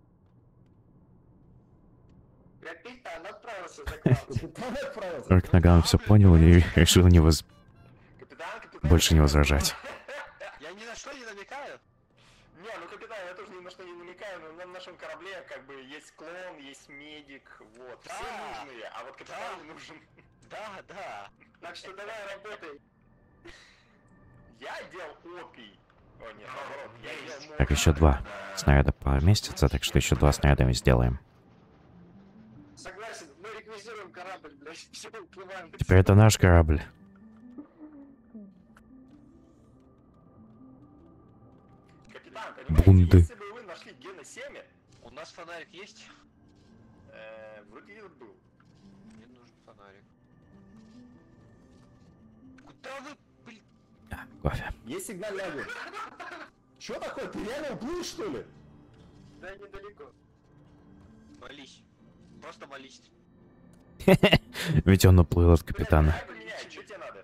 Капитан отправился за кварцем. Капитан отправился. Рок Наган все понял и решил не воз... Капитан, капитан. больше не возражать. Я ни на что не намекаю. Не, ну капитан, я тоже ни на что не намекаю, но на нашем корабле как бы есть клон, есть медик, вот. Все Да. нужные, а вот капитан не нужен. Да, да. Так что давай работай. Я делал опий. О, нет, наоборот, я делал Так, еще два снаряда поместятся, так что еще два снаряда мы сделаем. Согласен, мы реквизируем корабль, блядь. Все, уплываем. Теперь это наш корабль. Капитан, понимаете, Бунды. если бы вы нашли геносемя, У нас фонарик есть? э, вроде был. Мне нужен фонарик. Куда вы, блин? А, кофе. Есть сигнальный огонь. Чё такое? Ты реально уплыл, что ли? Да, недалеко. Молись. Просто молись. Ведь он уплыл от капитана. Давай поменяй, что тебе надо?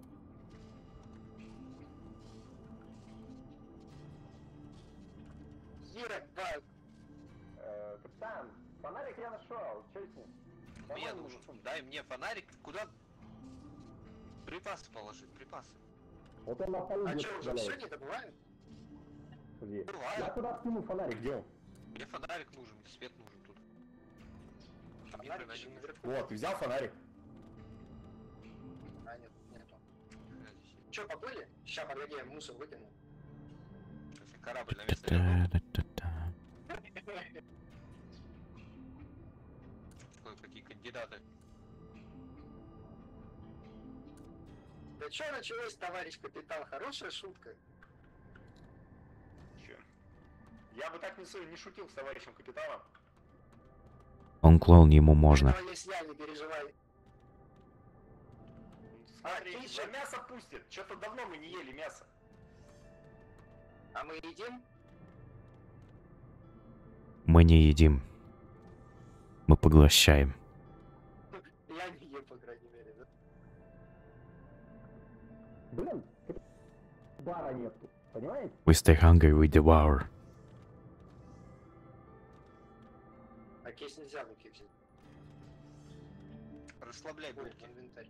Ира, да. Э, капитан, фонарик я нашел, что с ним? Мне нужен. Дай мне фонарик. Куда? Припасы положить, припасы. Вот он на полу А где-то что, уже все валяется. не добываем? Подожди. Бывает. Я куда скинул фонарик, где он? Мне фонарик нужен, мне свет нужен тут. А мне Фонарик хрена еще не нужен. наверху. Вот, взял фонарик. А, нет, нету. Хрена здесь нет. Че, поплыли? Ща, погоди, я мусор выкину. Сейчас я корабль на место верну. Та-та-та-та. Кое-какие кандидаты. Да что началось, товарищ капитан? Хорошая шутка. Чё? Я бы так не, су- не шутил с товарищем капитаном. Он клоун, ему можно. Этого есть я, не переживай. Смотри, Отлично. да мясо пустит. Что-то давно мы не ели мясо. А мы едим? Мы не едим. Мы поглощаем. Я не ем, по крайней мере, да? Блин, бара нет, понимаете? We stay hungry, we devour. А кейс нельзя в руки взять. Расслабляй Ой, бульки. инвентарь.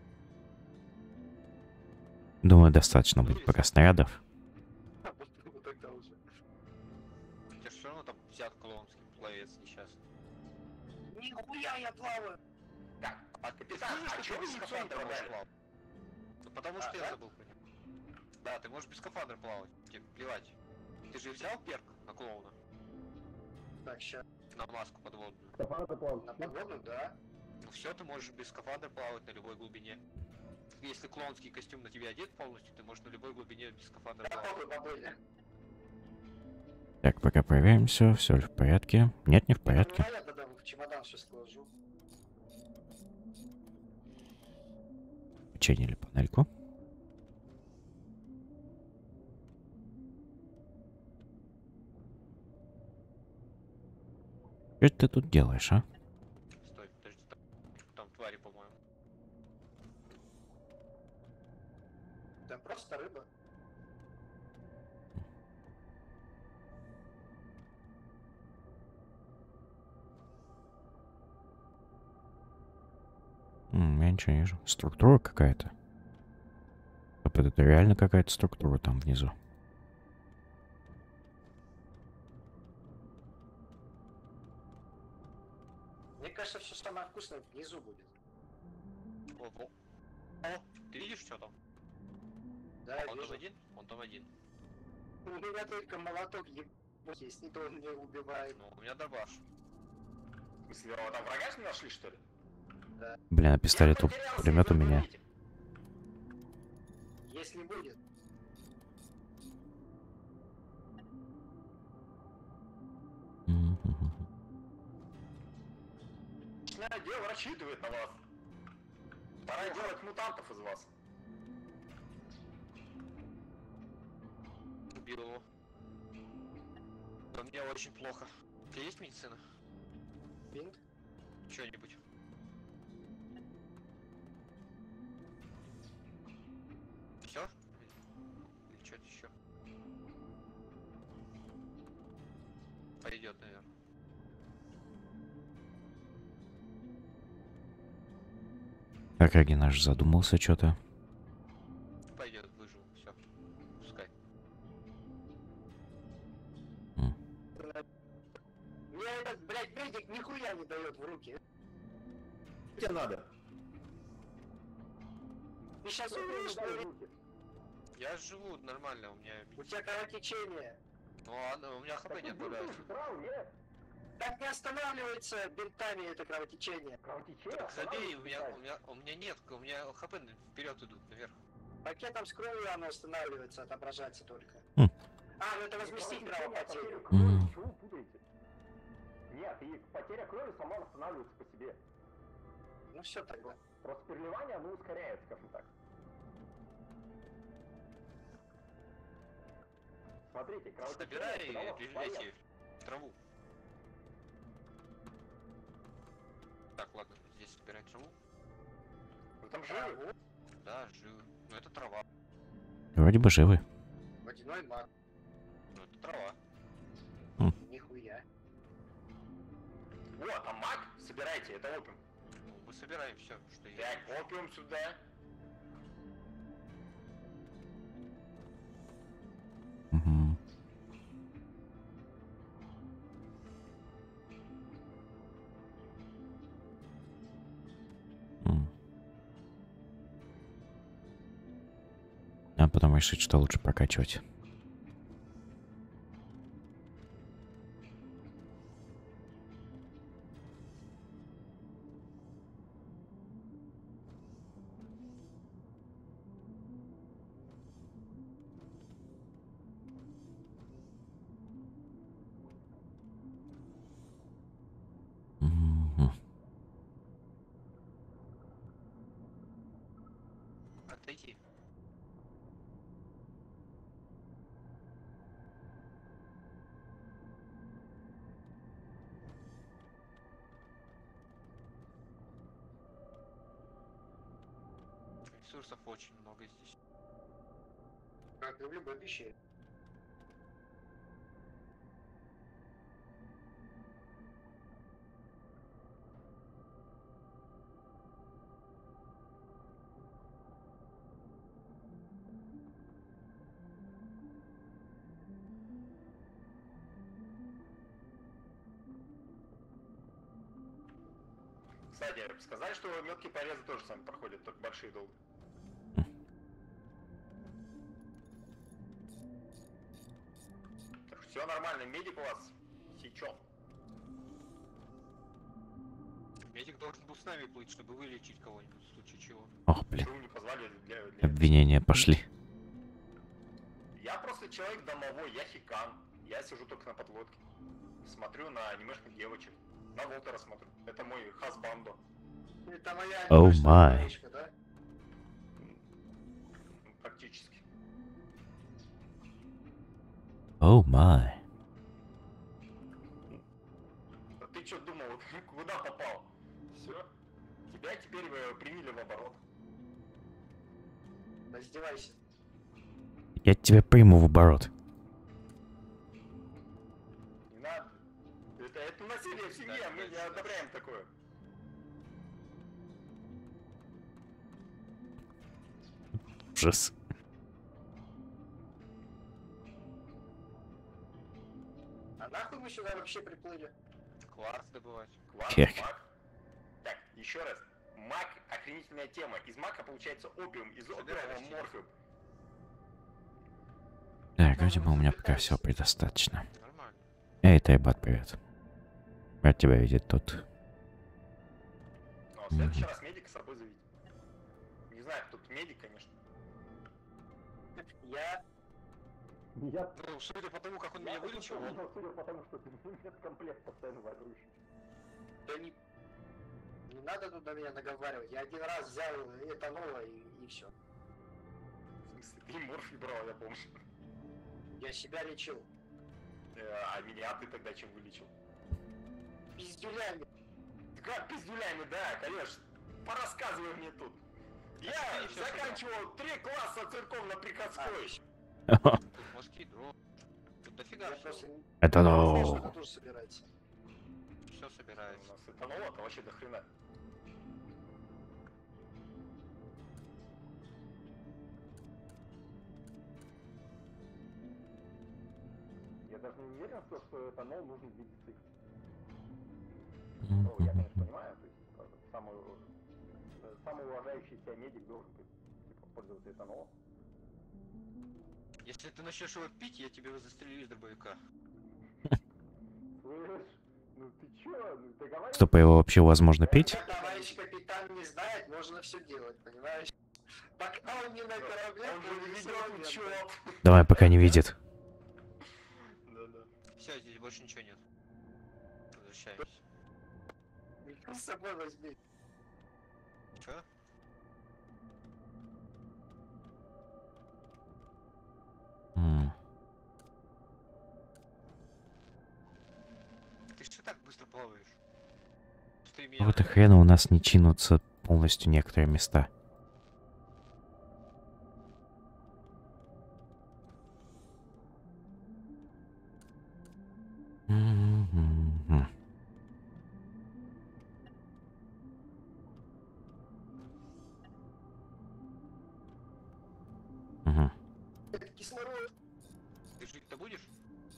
Думаю, достаточно будет пока снарядов. Ну тогда уже. У тебя все равно там взят клоунский пловец несчастный. Нихуя я плаваю! Так, а капитан, Слышишь, а ты чё вы без яйцо не скафандра можешь продали? плавать? Ну, потому что А, я да? забыл про него. Да, ты можешь без скафандра плавать. Тебе плевать. Ты же взял перк на клоуна? Так, ща. На маску подводную. Скафандр плавал. На подводную, да. Ну все, ты можешь без скафандра плавать на любой глубине. Если клоунский костюм на тебя одет полностью, ты можешь на любой глубине без скафандра Да, плавать. похуй, поплыли. Так, пока проверим все, все ли в порядке. Нет, не в порядке. Ну, я тогда в чемодан все сложу. Починили панельку. Что ты тут делаешь, а? Стой, подожди, там, там твари, по-моему. Да просто рыба. М, я ничего не вижу. Структура какая-то. Стоп, это реально какая-то структура там внизу. Мне кажется, все самое вкусное внизу будет. О, о. О, ты видишь, что там? Да, Он там вижу. один? Он там один. У меня только молоток ебать есть, и то он не убивает. Ну, у меня дробаш. В смысле, а там врага не нашли, что ли? Блин, а пистолет, Я потерялся, пулемет у вы меня. говорите. Если будет. Мгм. Научный отдел рассчитывает на вас. Пора делать мутантов из вас. Убил его. Но мне очень плохо. У тебя есть медицина? Бинт. Что-нибудь? Все? Или что-то еще? Пойдет, наверное. Как Раги наш задумался что-то. Пойдет, выжил, все. Пускай. Мне этот, блядь, медик нихуя не дает в руки. Тебе надо. Ты сейчас умрешь, но Я живу нормально, у меня... у тебя кровотечение. Ну ладно, у меня хп не отправляется. Так не останавливается бинтами это кровотечение. Так забей, у меня, у меня, у меня нет, у меня хп вперед идут, наверх. Пакетом с кровью оно останавливается, отображается только. Хм. А, ну это возместить кровопотерю. М. Чего вы путаете? Нет, и потеря крови сама восстанавливается по себе. Ну все тогда. Просто переливание, оно ускоряет, скажем так. Смотрите, Собирай кровотечение, эти траву. Так, ладно, здесь собирай траву. Вы там живы? Да, живы. Ну это трава. Вроде бы живы. Водяной маг. Ну это трава. Нихуя. Вот, а маг, собирайте, это опиум. Ну, мы собираем все, что есть. Так, опиум сюда. Угу. М. А потом решить, что лучше прокачивать. Мгм. Отойти. Ресурсов очень много здесь. Как и в любой пещере. Кстати, сказали, что мелкие порезы тоже сами проходят, только большие долго. Так что все нормально, медик у вас сечет. Медик должен был с нами плыть, чтобы вылечить кого-нибудь в случае чего. Ох, блин. Почему не позвали для, для... Обвинения пошли. Я просто человек домовой, я хикан. Я сижу только на подлодке. Смотрю на анимешных девочек. На Волтера смотрю. Это мой хасбандо. Это моя Оу анимешная май. девочка, да? Практически. Оу май. А ты что думал, куда попал? Все. Тебя теперь э, приняли в оборот. Раздевайся. Я тебя приму в оборот. Не надо. Это, это насилие в семье, мы не одобряем такое. Ужас. А нахуй мы сюда вообще приплыли? Кварц добывать. Кварц, Хех. маг. Так, еще раз. Маг — охренительная тема. Из мака получается опиум, из опиума Собираем морфиум. Так, вроде бы у меня пока всего предостаточно. Нормально. Эй, Тайбат, привет. Рад тебя видеть тут. Ну, а в следующий раз медика с собой зовите. Не знаю, кто тут медик, конечно. Я... Я... Ну, судя по тому, как он меня вылечил, он... Судя по тому, что ты медкомплект постоянно воруешь. Да не... Не надо тут на меня наговаривать. Я один раз взял этанола и, и все. В смысле, ты морфий брал, я помню. Я себя лечил. Э, а меня ты тогда чем вылечил? Пиздюлями. Как пиздюлями, да, конечно. Порассказывай мне тут. Я ты всё заканчивал три класса церковно-приходской. Тут мозги, дрон. Тут Дофига Я всё. просто не Это знаю, что ну. это тоже собирается. Все У собирается. нас этанола-то вообще до хрена. Я даже не уверен в том, что этанол нужен для медицины. Ну, я, конечно, понимаю, то есть правда, самый, э, самый уважающий себя медик должен типа, пользоваться этанолом. Если ты начнешь его пить, я тебе застрелю из дробовика. Слышь, ну ты чё? Ну договаривайся. Стоп, а его вообще возможно пить? Когда товарищ капитан не знает, можно все делать, понимаешь? Пока он не на корабле, Он же то не всё видел момент. учет. Давай, пока не видит. Да-да. Все, здесь больше ничего нет. Возвращаемся. Микро с собой возьми. Че? М. Ты что так быстро плаваешь? Быстрее меня. Какого-то хрена у нас не чинутся полностью некоторые места. М-м-м. Мгм. Это кислород. Ты жить-то будешь?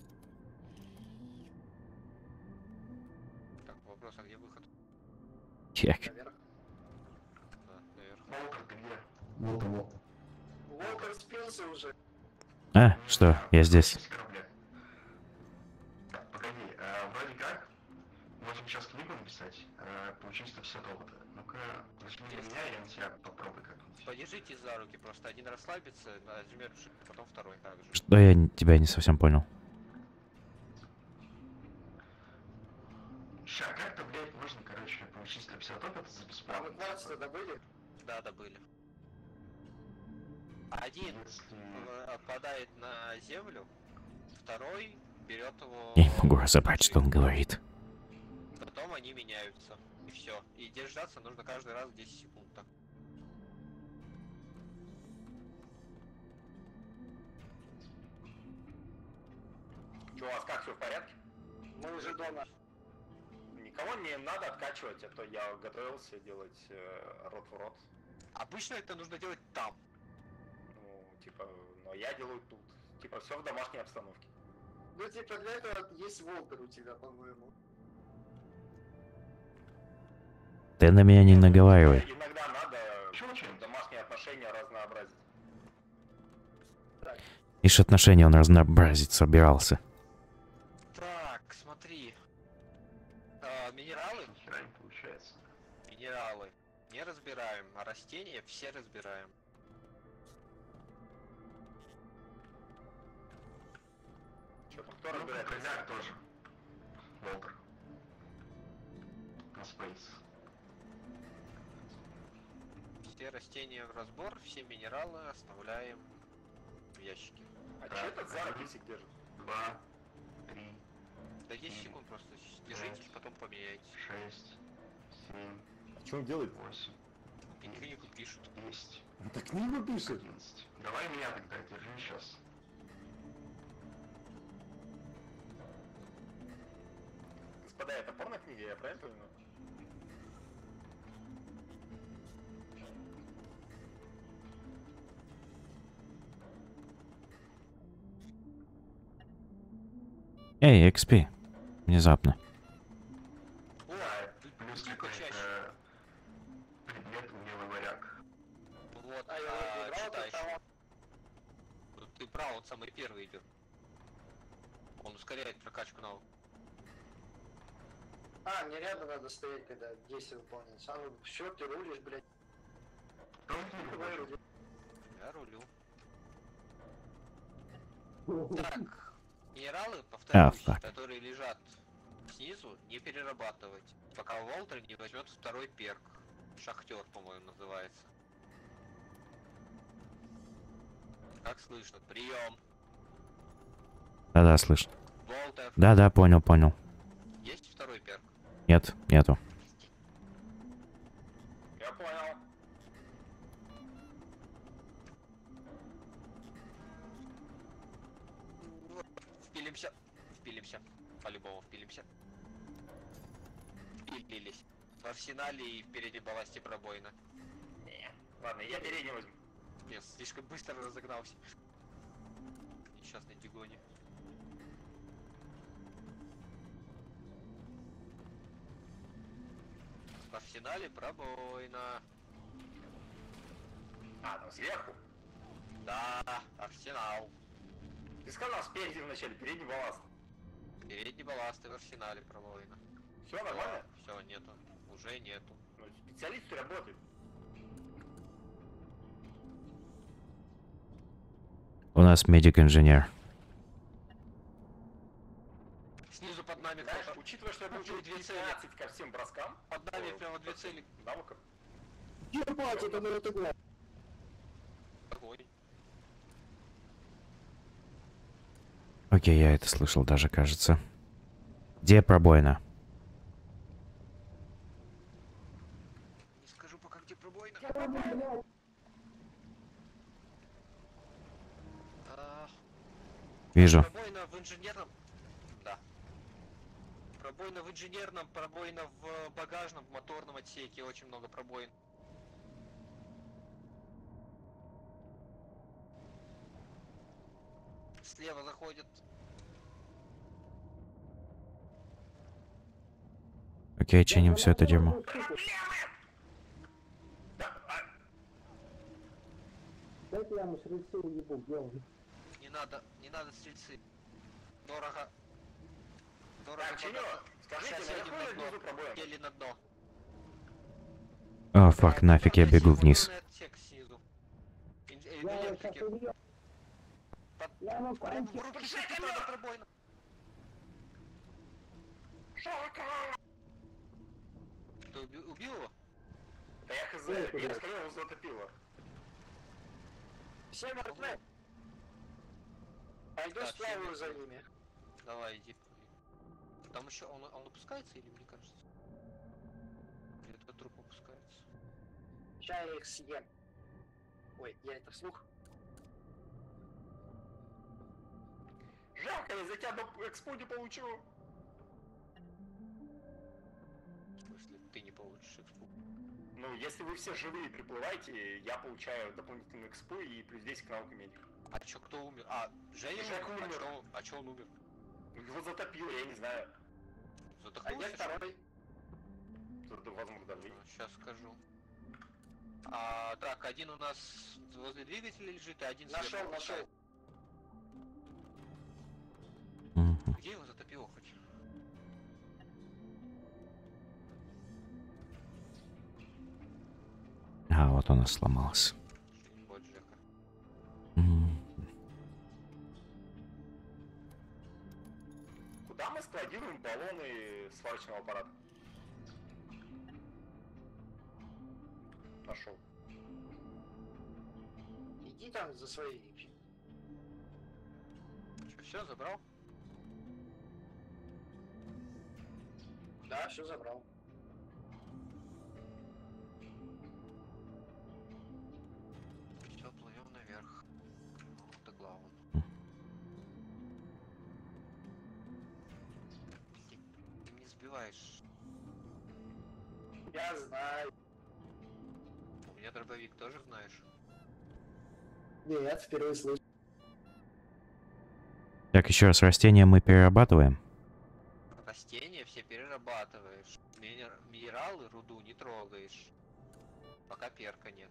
Так, вопрос, а где выход? Чек. Наверх. Да, наверх. Волтер, ты где? Вот он, вот. Уолтер спился уже. А, что? Я здесь. С корабля. Так, погоди, а, вроде как, можем сейчас книгу написать, а, получить сто пятьдесят опыта. Ну-ка, возьми меня, я на тебя попробую как-нибудь. Подержите за руки, просто один расслабится, нажмет shift, потом второй также. Что я н- тебя не совсем понял. Ща, как-то, блядь, можно, короче, получить сто пятьдесят опыта за А бесплатно. вы двадцать добыли? Да, добыли. Один Если... э, отпадает на землю, второй берет его. Я не могу разобрать, что он говорит. Потом они меняются. И все. И держаться нужно каждый раз десять секунд. Так. Чё, у вас как, все в порядке? Мы уже дома. Никого не надо откачивать, а то я готовился делать э, рот в рот. Обычно это нужно делать там. Ну, типа, но я делаю тут. Типа, все в домашней обстановке. Ну, типа, для этого есть Волтер у тебя, по-моему. Ты на меня не наговаривай. Иногда надо Чё, чё? домашние отношения разнообразить. Ишь, отношения он разнообразить собирался. Так, смотри. А, минералы? Нихера не получается. Минералы не разбираем, а растения все разбираем. Чё там, кто Ну, разбирает? например, тоже. Волтер. На Space. Все растения в разбор, все минералы оставляем в ящике. А Так, чё этот один. зарубисик держит? Два, три, До десяти секунд просто держитесь, потом поменяйтесь. шесть, семь, А что он делает? восемь, И книгу пишут. десять, Он так книгу пишет. одиннадцать. Давай меня тогда, держи сейчас. Господа, это порно-книга, я правильно понимаю? Эй, икс пи. Внезапно. О, ты Плюс тихо чаще. какой-то предмет умелый варяг. Вот, А я а, вроде играл читай тут ещё. того. Вот ты прав, он самый первый идет. Он ускоряет прокачку навыка. А, мне рядом надо стоять, когда действие выполняется. А ну, все, ты рулишь, блядь. Тоже книгу Давай, вложил? рули. Я рулю. Так, минералы, повторюсь, fuck. которые лежат снизу, не перерабатывать, пока Волтер не возьмет второй перк. Шахтер, по-моему, называется. Как слышно? Прием. Да-да, слышно. Волтер, Да-да, понял, понял. есть второй перк? Нет, нету. Я понял. Вот, Впилимся. Впилимся. По-любому впилимся. Впилились. В арсенале и в передней балласте пробоина. Не. Ладно, я передний возьму. Нет, слишком быстро разогнался. Несчастный Дигони. В арсенале пробоина. А, там сверху. Да, арсенал. Ты сказал спереди вначале, передний балласт. Передний балласт и в арсенале пробоина. Все нормально? Все, нету. Уже нету. Ну, специалисты работают. У нас медик-инженер. Снизу под нами Знаешь, кто-то. учитывая, что я Две получил цели. девятнадцать ко всем броскам, Под нами то прямо две цели. навыков. Ебать, это на это глаз. Огонь. Окей, я это слышал даже, кажется. Где пробоина? Не скажу пока, где пробоина. А, Вижу. Пробоина в инженерном. Да. Пробоина в инженерном, пробоина в багажном, в моторном отсеке. Очень много пробоин. Слева заходит. Окей, чиним все это дерьмо. Дайте я ему стрельцы уебу, где он? Не надо, не надо стрельцы. Дорого. Дорого. Так, Чинё, богато. скажите, Сейчас едем наверху на или дно. внизу пробоина? Еле на дно. О, фак, нафиг, я бегу вниз. Моторный отсек снизу. Ин- э, Я его электрики. сейчас убью. Под- Я ему Группу, кончу. группу шестьдесят надо пробоина. Ты уби- убил его? Да я хз, Ой, я блядь. сказал, его затопило. Все мертвы. Пойду Так, сплаваю все за мертвы. ними. Давай, иди. Там еще он, он опускается или мне кажется? Или это труп опускается? Сейчас я их съем. Ой, я это вслух. Жалко, я за тебя до экспо не получу. В смысле, ты не получишь экспу? Ну, если вы все живые приплываете, я получаю дополнительную экспу и плюс десять к навыку медик. А чё, кто умер? А, Женя Жека умер? А умер. чё, а чё он умер? Его затопило, я не знаю. А Задохнулся? я второй. Тут, возможно, давление. Сейчас скажу. А, так, один у нас возле двигателя лежит, а один Нашел, сверху нашел. кусает. Мгм. Где его затопило хоть? А, вот он и сломался. Вот Жека. М. Куда мы складируем баллоны сварочного аппарата? Нашел. Иди там за свои вещи. Чё, все, забрал? Да, все забрал. Все, плывем наверх. Ну, это главное. Ты, ты не сбиваешь. Я знаю. У меня дробовик тоже знаешь. Нет, впервые слышу. Так, еще раз, растения мы перерабатываем. Растения все перерабатываешь. Минер- Минералы, руду не трогаешь. Пока перка нет.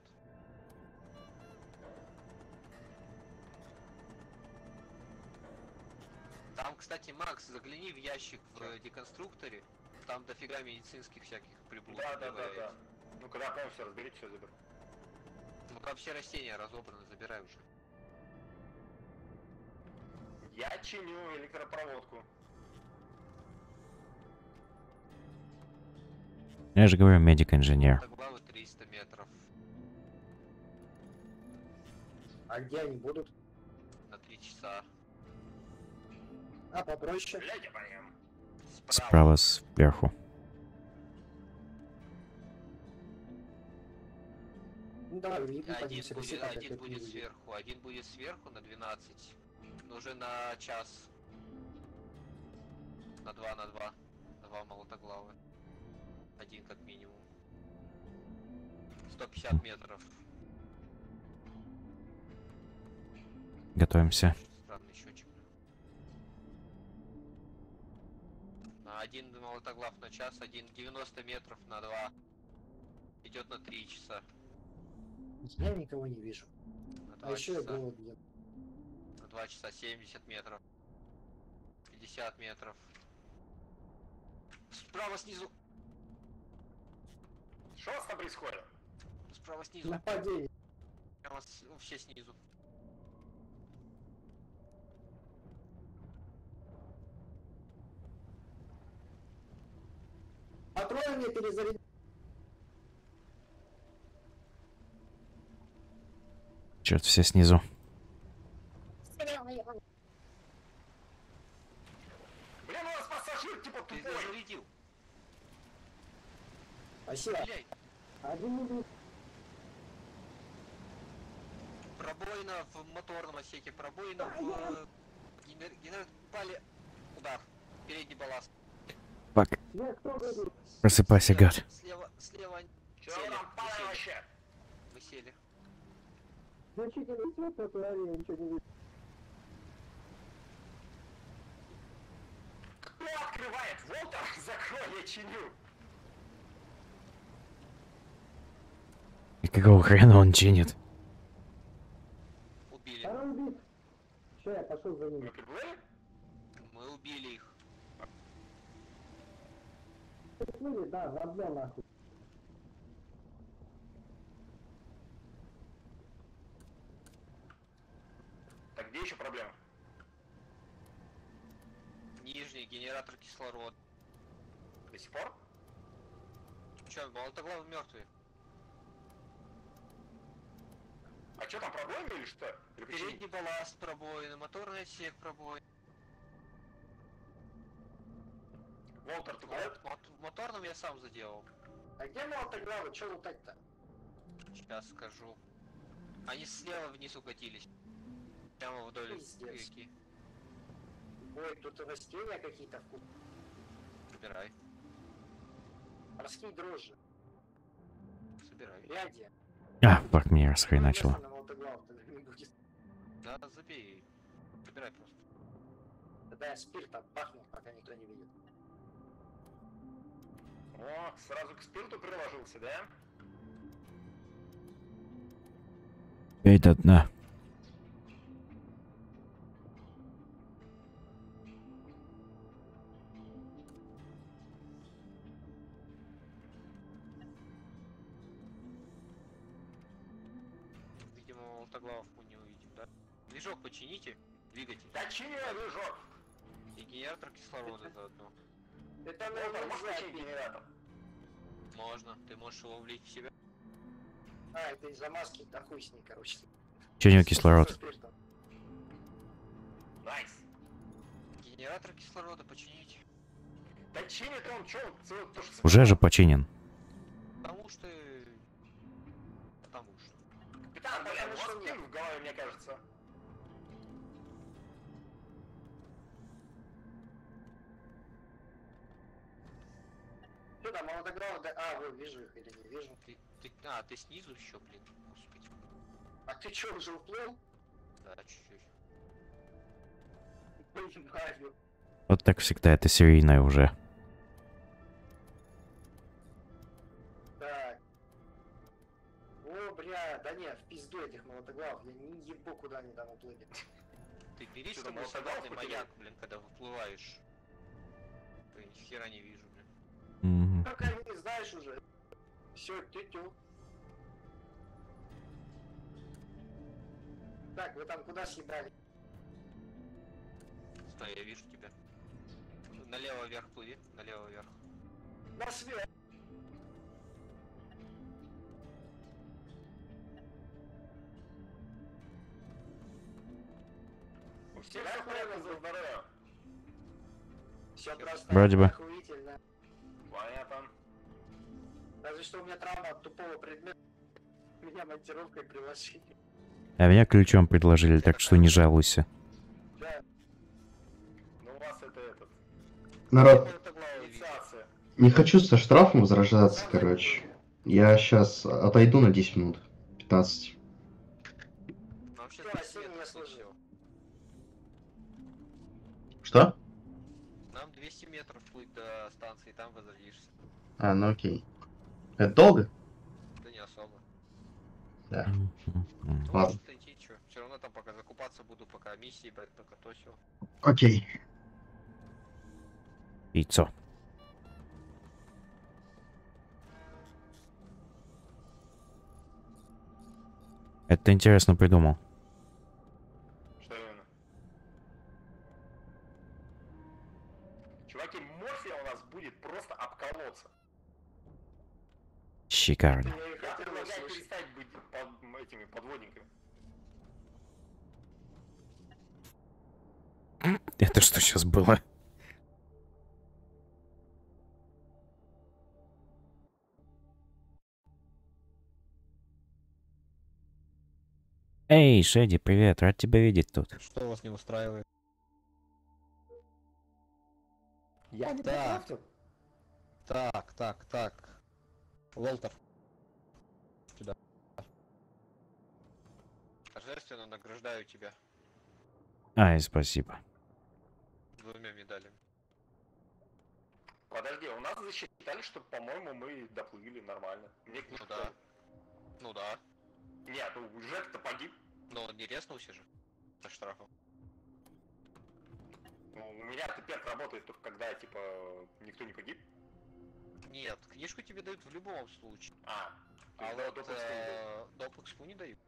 Там, кстати, Макс, загляни в ящик в э, деконструкторе. Там дофига медицинских всяких приблуд. Да, да, да, бывает. да. Ну, когда понял, все разберите, все заберу. Ну там все растения разобраны, забирай уже. Я чиню электропроводку. Я же говорю, медик-инженер. Так, главы триста метров. А где они будут? На три часа. А, попроще. Блядь, я поем. Справа, сверху. Ну давай, не Один поднимемся, будет, посекать один это будет не сверху, один будет сверху на двенадцать. Уже на час. на два на два. Два молотоглавы. Один как минимум. сто пятьдесят метров. Готовимся. Странный счетчик. На один молотоглав на час, один девяносто метров на два. Идет на три часа. Я никого не вижу. На А два еще я часа. голоден. На два часа семьдесят метров. пятьдесят метров. Справа снизу. Что у вас там происходит? Справа снизу. Нападение. Прямо с- вообще снизу. Патроны мне перезарядить. Черт, все снизу. Блин, у вас пассажир типа Ты тупой. зарядил. Спасибо. Стреляй. Один минут. Пробоина в моторном отсеке, пробоина в э, генер... генер... пали. Удар. Передний балласт. Фак. Я кто говорит? Просыпайся, гад. Слева, слева. Чё Сели, там пали высели. вообще? Вы сели. Значительный свет на туалете, я ничего не вижу. Кто открывает? Волтер, закрой, я чиню. И какого хрена он чинит? Убили. Второй убит. Че, я пошел за Вы ним. приплыли? Мы убили их. Приплыли, да, в одно нахуй. Так где еще проблема? Нижний генератор кислорода. До сих пор? Че, молотоглавы мертвые. А что там, пробоины или что? Или почему? Передний балласт пробоины, моторный отсек пробоин. Волтер, ты Вот, говоришь? мот- в моторном я сам заделал. А где молотоглавы? Че лутать-то? Сейчас скажу. Они слева вниз укатились. Прямо вдоль Пиздец. реки. Ой, тут растения какие-то вкусные. Собирай. Морские дрожжи. Собирай. Ряди. А, фак, меня расхреначило. Место на молотоглав тогда не будет. Да, забей. Собирай просто. Тогда я спиртом бахну, пока никто не видит. О, сразу к спирту приложился, да? Пей до дна. Видимо, молотоглавов мы не увидим, да? Движок почините. Двигатель. Да чиню я движок. И генератор кислорода заодно. Это Волтер, можешь нельзя починить пить. генератор? Можно. Ты можешь его влить в себя. А, это из-за маски, да хуй с ней, короче. Чиню кислород. Со спиртом. Найс. Генератор кислорода почините. Да чинит он, чё? Целый- то, что Уже же починен. Потому что... Потому что. Капитан, блин, потому у что вас нет. пин в голове, мне кажется. Что там, молотоглавы? Да... А, вот, вижу их или не вижу. Ты, ты, а, ты снизу еще, блин. Господи. А ты чё, уже уплыл? Да, чуть-чуть. Понимаю. Вот так всегда, это серийное уже. Так. О, бля, да нет, в пизду этих молотоглавов. Я не ебу, куда они там уплыли. Ты бери с Что-то собой молотоглав солдатный потерял. маяк, блин, когда выплываешь. Я ни хера не вижу, блин. Мгм. Только не знаешь уже. Все, тю-тю. Так, вы там куда съебали? Стой, я вижу тебя. Налево вверх плыви, налево вверх. На свет! У всех все в порядке, за здоровье. Все просто Вроде бы. охуительно. Понятно. Разве что у меня травма от тупого предмета. Меня монтировкой приложили. А меня ключом предложили, так что не жалуйся. Да, Ну у вас это этот. Народ, Это главное видно. Инициация. не хочу со штрафом возражаться, короче. Я сейчас отойду на десять минут. пятнадцать. Ну, вообще Всё, двести сильно метров слышал. всего. Что? Нам двести метров плыть до станции, там возродишься. А, ну окей. Это долго? Да не особо. Да. М, м, м. Ну, Ладно. может идти, чё. Все равно там пока закупаться буду, пока миссии брать, пока то все. Окей. Яйцо. Это ты интересно придумал. Что именно? Чуваки, морфия у нас будет просто обколоться. Шикарно. Я предлагаю перестать быть под этими подводниками. Это что сейчас было? Эй, Шеди, привет, рад тебя видеть тут. Что вас не устраивает? Я не Так. покрафтил. Так, так, так. Волтер. Сюда. Торжественно награждаю тебя Ай, спасибо. двумя медалями. Подожди, у нас засчитали, что, по-моему, мы доплыли нормально. Мне Ну кажется, да. Ну да. Нет, ну Жек-то погиб. Но он не резнулся же. Со штрафом. Ну, у меня теперь работает только когда, типа, никто не погиб. Нет, книжку тебе дают в любом случае. А, А да, вот допуск не дают. э, допуск не дают.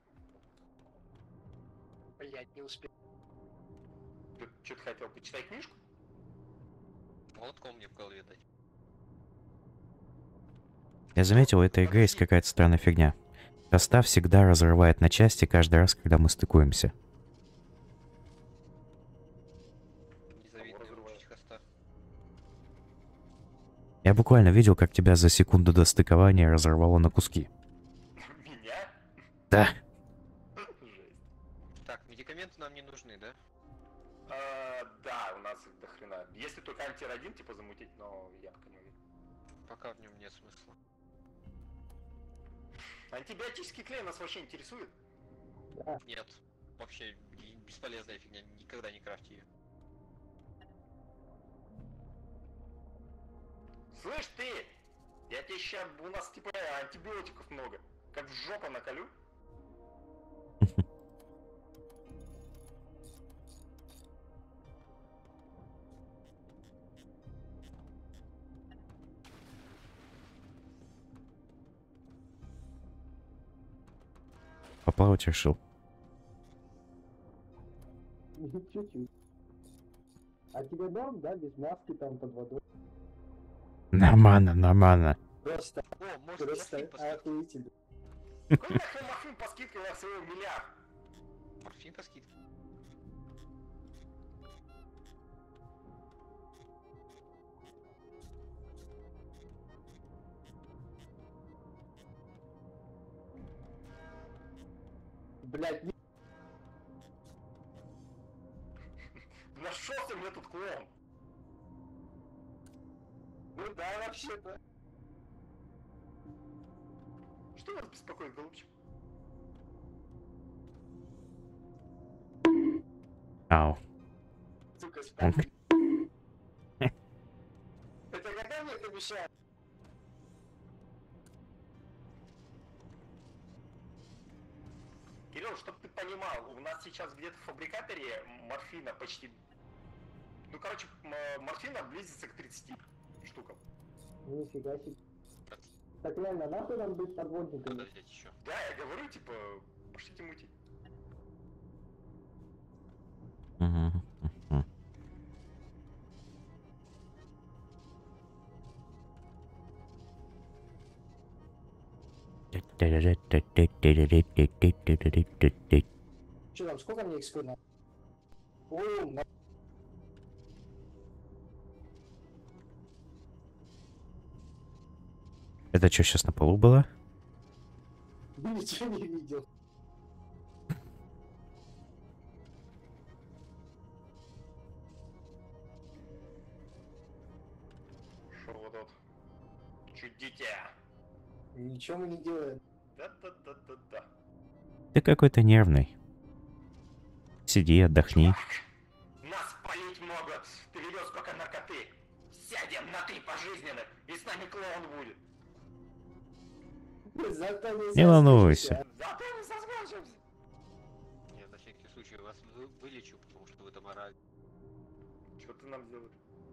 Блять, не успел. Ты что-то хотел почитать книжку? Молотком мне в голове дать. Я заметил, у этой игры есть какая-то странная фигня. Коста всегда разрывает на части каждый раз, когда мы стыкуемся. Незавидный разрывает? учить хоста. Я буквально видел, как тебя за секунду до стыкования разорвало на куски. Меня? Да. Жесть. Так, медикаменты нам не нужны, да? А, да, у нас их до хрена. Если только антиродин, типа, замутить, но я пока не уверен. Пока в нем нет смысла. Антибиотический клей нас вообще интересует? Нет. Вообще и бесполезная фигня. Никогда не крафти ее. Слышь ты! Я тебе сейчас, у нас типа антибиотиков много. Как в жопу наколю. Поплавать решил. Чуть-чуть. А тебе норм, да, без маски там под водой? Нормально, нормально. Просто, О, может просто морфин поскидывать? охуительно. Какой нахрен морфин по скидке на своего миллиард? Морфин поскидывать? Блять, не... Нашелся мне тут клон. Ну да, вообще-то. Что вас беспокоит, голубчик? Ау. Сука, спать. Это когда мне это мешает? Кирилл, чтоб ты понимал, у нас сейчас где-то в фабрикаторе морфина почти... Ну, короче, м- морфина близится к тридцати штукам. Нифига себе. Так реально, нахуй нам быть подводниками? Надо взять еще. Да, я говорю, типа, пошлите мутить. Мгм, мгм. Че там, сколько мне экспы надо? О, на... Это что, сейчас на полу было? Ничего не видел. Чудите. Ничего мы не делаем. Да-да-да-да-да. Ты какой-то нервный. Сиди, отдохни. Нас палить могут. Ты ведешь пока наркоты. Сядем на три пожизненных, и с нами клоун будет. Зато не Не волнуйся. Зато мы соскучимся. Я на всякий случай вас вы- вылечу, потому что вы доморали. Что ты нам делаешь?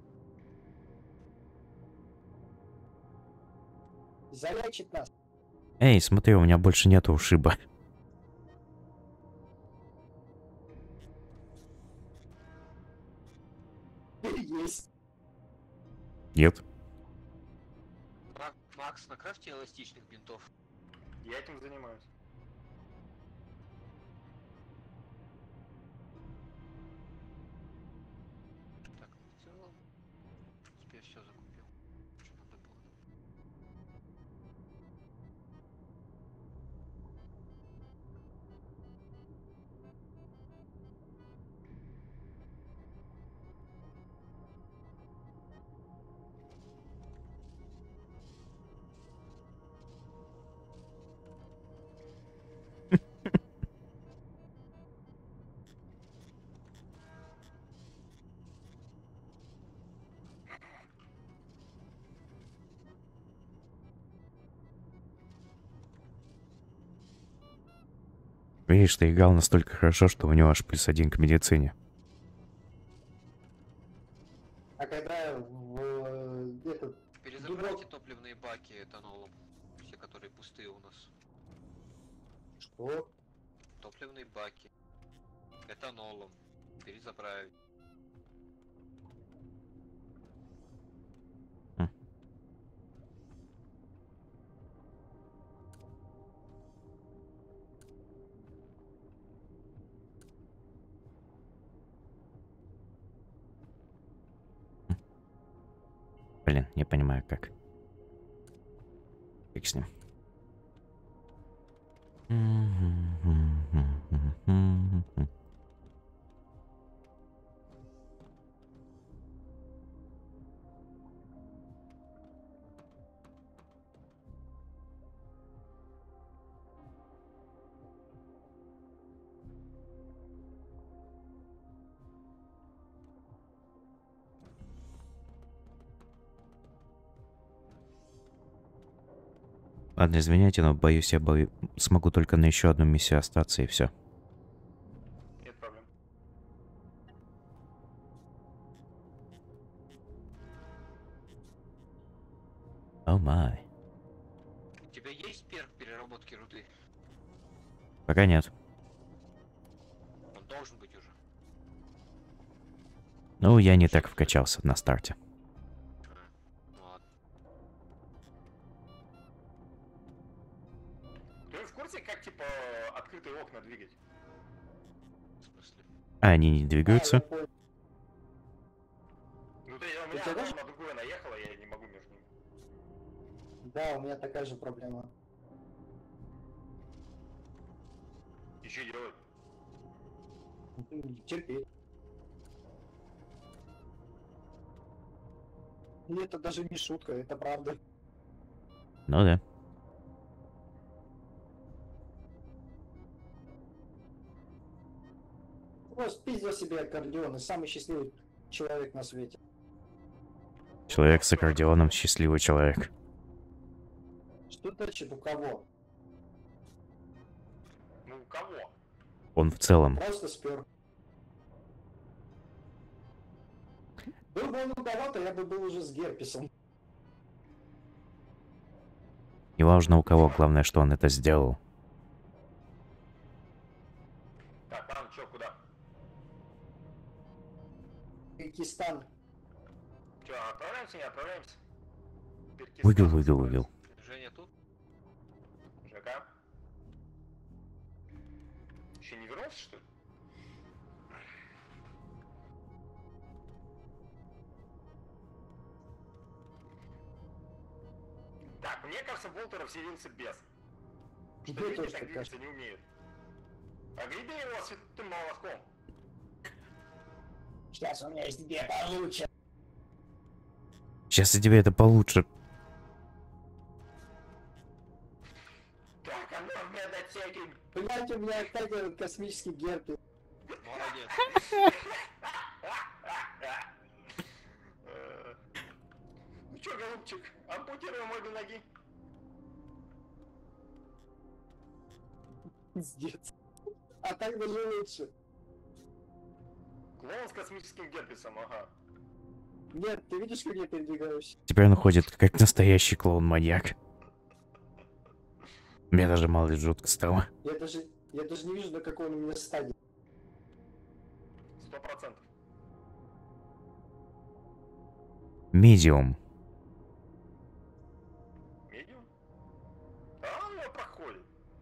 Залечит нас. Эй, смотри, у меня больше нету ушиба. Есть. Нет. Мак- Макс, накрафьте эластичных бинтов. Я этим занимаюсь. Так, в целом, теперь все закупил. Что надо было. Видишь, ты играл настолько хорошо, что у него аж плюс один к медицине. А когда в э, этот... Перезабрайте топливные баки этанолом. Все, которые пустые у нас. Что? Топливные баки. Этанолом. Перезаправить. Блин, не понимаю как. Фиг с ним. Ладно, извиняйте, но боюсь, я бою... смогу только на еще одну миссию остаться, и все. Нет проблем. О май. У тебя есть перк переработки руды? Пока нет. Он должен быть уже. Ну, я не так вкачался на старте. А, ладно. Ты в курсе, как, типа, открытые окна двигать? В смысле? А они не А, я двигаются? понял. Ну, ты, у меня тебя одно даже- на другое наехало, я не могу между ними. Да, у меня такая же проблема. И что делать? Терпеть. И это даже не шутка, это правда. Ну да. Вот спиздил себе аккордеон и самый счастливый человек на свете. Человек с аккордеоном — счастливый человек. Что значит у кого? Ну, у кого? Он в целом. Просто спер. Был бы он у кого-то, я бы был уже с герпесом. Неважно у кого, главное, что он это сделал. Так, ладно, чё, куда? Киргизстан. Чё, отправляемся, не отправляемся? Киргизстан Вывел, вывел, называется. вывел. Женя тут? ЖК? Еще не вернулся, что ли? Так, мне кажется, Волтеров вселился без. Что Тебе люди тоже так так двигаться не умеют. Огреби его святым молотком. Сейчас у меня есть две получше. Сейчас я тебе это получше. Так, а ну в медотеке. Блять, у меня опять этот космический герпес. Молодец. Ну чё, голубчик, ампутируем обе ноги. Пиздец. А так даже лучше. Клоун с космическим герпесом, ага. Нет, ты видишь, как я передвигаюсь? Теперь он ходит как настоящий клоун-маньяк. Мне даже мало ли жутко стало. Я даже, я даже не вижу, на какой он у меня стадии. Сто процентов. Медиум. Медиум? А, он проходит.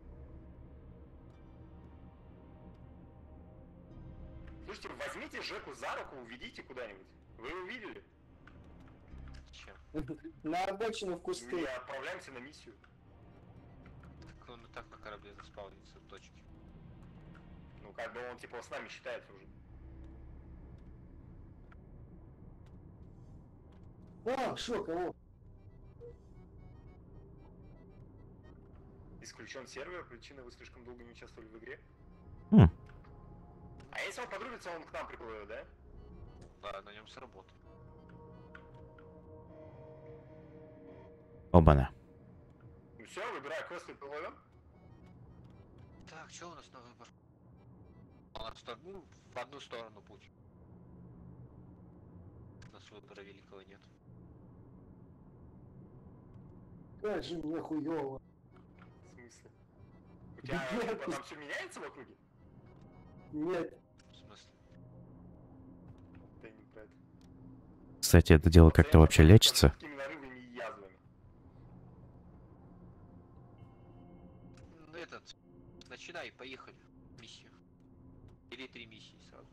Слушайте, возьмите Жеку за руку, уведите куда-нибудь. Вы его видели? Чем? На обочину в Мы кусты. отправляемся на миссию. Так он и так на корабле заспавнится в точке. Ну, как бы он, типа, с нами считается уже. О, шо, кого? Исключен сервер, причина вы слишком долго не участвовали в игре. Хм. А если он подрубится, он к нам приплывет, да? Да, на нем сработает. Оба-на. Ну все, выбирай квест и плывем. Так, что у нас на выбор? У нас то- ну, в одну сторону путь. У нас выбора великого нет. Как же мне хуёво. В смысле? У тебя Нет. типа, там все меняется в округе? Нет. В смысле? Да не про это. Кстати, это дело как-то вообще лечится? Такими нарывами и язвами. Ну, этот, начинай, поехали. Миссию. Или три миссии сразу.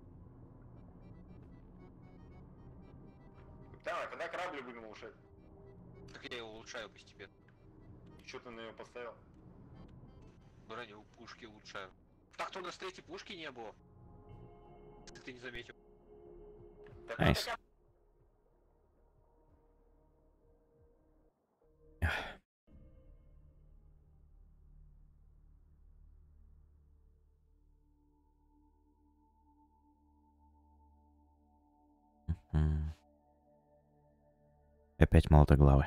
Да, когда корабль будем улучшать? Так я его улучшаю постепенно. И что ты на него поставил? Броню, пушки улучшаю. Так-то у нас третьей пушки не было. Если ты не заметил. Так, Найс. такая- М. Опять молотоглавы.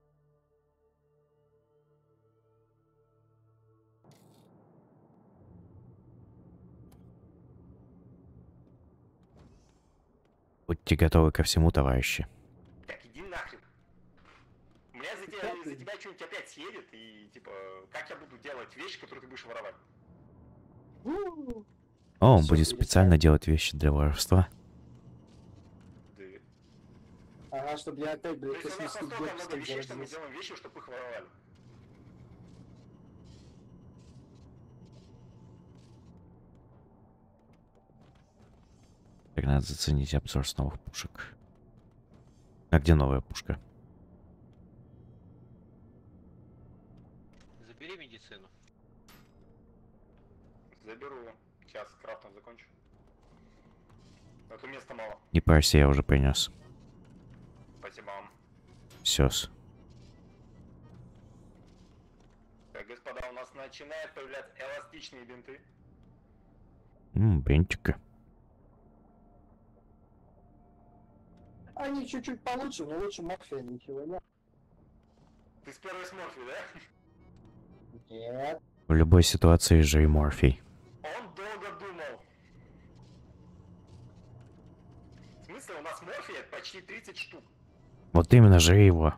Будьте готовы ко всему, товарищи. Так, иди нахрен. У меня за тебя, за тебя что-нибудь опять съедет, и типа, как я буду делать вещи, которые ты будешь воровать? У-у-у. О, он Всё, будет перестань. специально делать вещи для воровства. Да. Ага, чтобы я опять, То блядь, есть у нас космический настолько много герпесом вещей, что мы заразился. делаем вещи, чтобы их воровали. Так, надо заценить обзор с новых пушек. А где новая пушка? Забери медицину. Заберу. Сейчас крафтом закончу. А то места мало. Не парься, я уже принес. Спасибо вам. Сёс. Так, господа, у нас начинают появляться эластичные бинты. Ммм, бентика. Они чуть-чуть получше, но лучше Морфия ничего нет. Ты с первой сморфи, да? Нет. В любой ситуации же и Морфий. Он долго думал. В смысле, у нас морфия почти тридцать штук. Вот именно же его.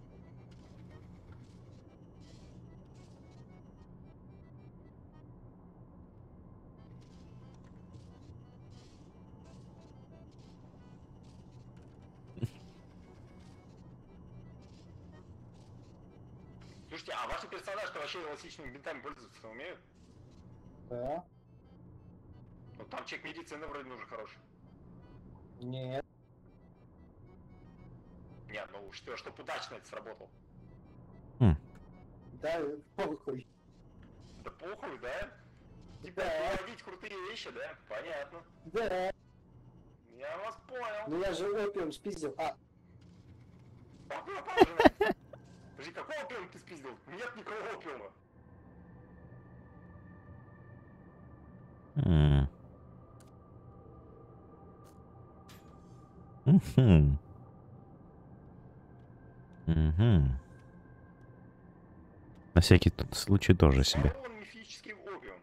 Слушайте, а ваши персонажи вообще эластичными бинтами пользоваться умеют? Да. Ну там чек медицины вроде уже хороший. Нет. Нет, ну что, чтоб удачно это сработал. Да, похуй. Да похуй, да? Типа Да. проводить крутые вещи, да? Понятно. Да. Я вас понял. Ну я же опиум спиздил. А, Опиум положено. Подожди, какого опиума ты спиздил? Нет никакого опиума. М. Мгм. Мгм. На всякий т- случай тоже себе. Ворон мифический овиум.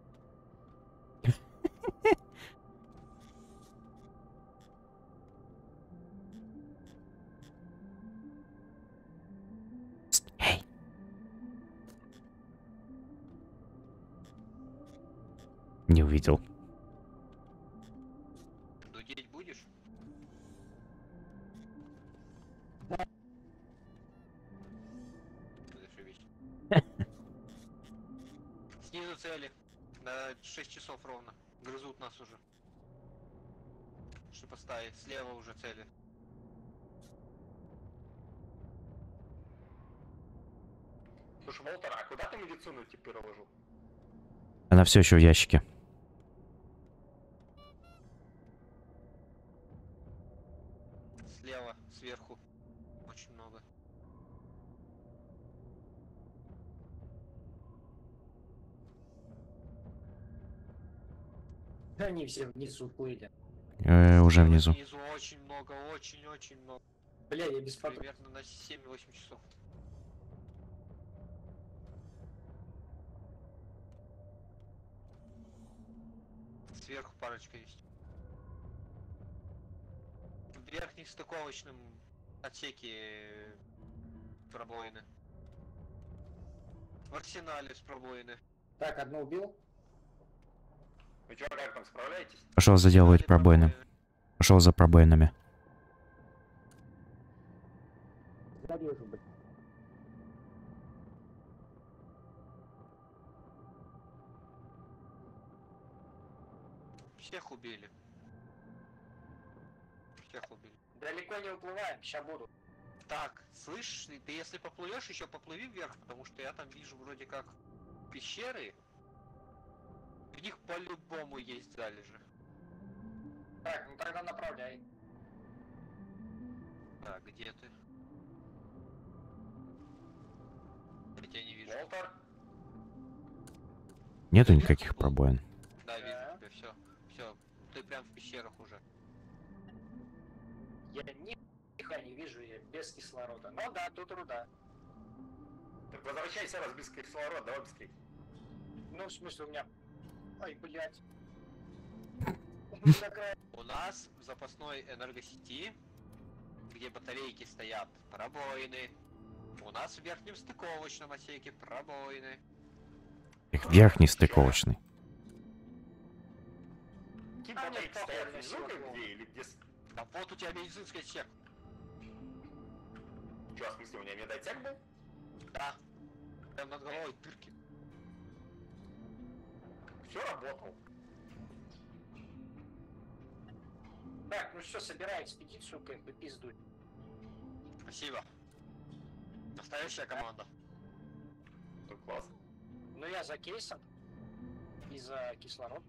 Эй! Не увидел. Дудеть будешь? Зашибись. Снизу цели. На шесть часов ровно. Грызут нас уже. Шипостаи. Слева уже цели. Слушай, Волтер, а куда ты медицину теперь переложил? Она все еще в ящике. Слева, сверху. Очень много. Да они все внизу плыли. Э, уже Слева внизу. снизу очень много, очень-очень много. Бля, я без фото. Примерно на семь-восемь часов. Сверху парочка есть. В верхнем стыковочном отсеке пробоины. В арсенале с пробоины. Так, одну убил. Вы чё, как там, справляетесь? Пошел заделывать Арсенале пробоины. Пошел за пробоинами. Зарежу, блядь. Всех убили. Всех убили. Далеко не уплываем, ща буду. Так, слышь, ты если поплывешь, еще поплыви вверх, потому что я там вижу вроде как пещеры. В них по-любому есть залежи. Так, ну тогда направляй. Так, где ты? Я тебя не вижу. Волтер? Нету никаких пробоин. Да, вижу тебя, все. Все, ты прям в пещерах уже. Я ни хера не вижу, я без кислорода. Ну да, тут руда. Так возвращайся раз без кислорода, давай быстрее. Ну, в смысле, у меня... Ай, блядь. У меня такая... У нас в запасной энергосети, где батарейки стоят, пробоины. У нас в верхнем стыковочном отсеке пробоины. Их верхний стыковочный. Какие А, батарейки нет, похуй, стоят на внизу, силу как клоуна. где, или где... с- Да вот у тебя медицинский отсек. Чё, в смысле, у меня медотек был? Да. Прям над головой дырки. Все работал. Так, ну все, собирай экспедицию, как бы пиздуй. Спасибо. Настоящая команда. Ну, класс. Ну я за кейсом. И за кислород.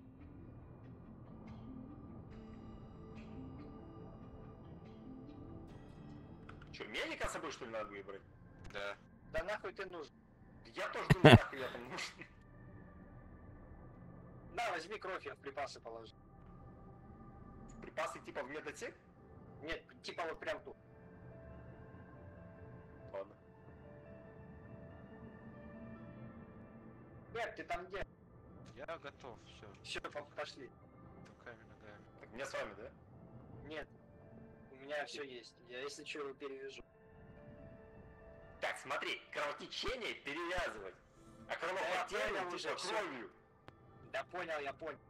Чё, медика с собой, что ли, надо выбрать? Да. Да нахуй ты нужен. Я тоже думаю, нахуй я там нужен. На, возьми кровь, я в припасы положу. Припасы типа в медотек? Нет, типа вот прям тут. Ладно. Нет, ты там где? Я готов, все. Все, пошли. Руками, ногами. Так мне с вами, да? Нет. У меня все есть. Я если что его перевяжу. Так, смотри, кровотечение перевязывать. А Да, кровопотерю я типа уже всё. кровью. Да понял, я понял.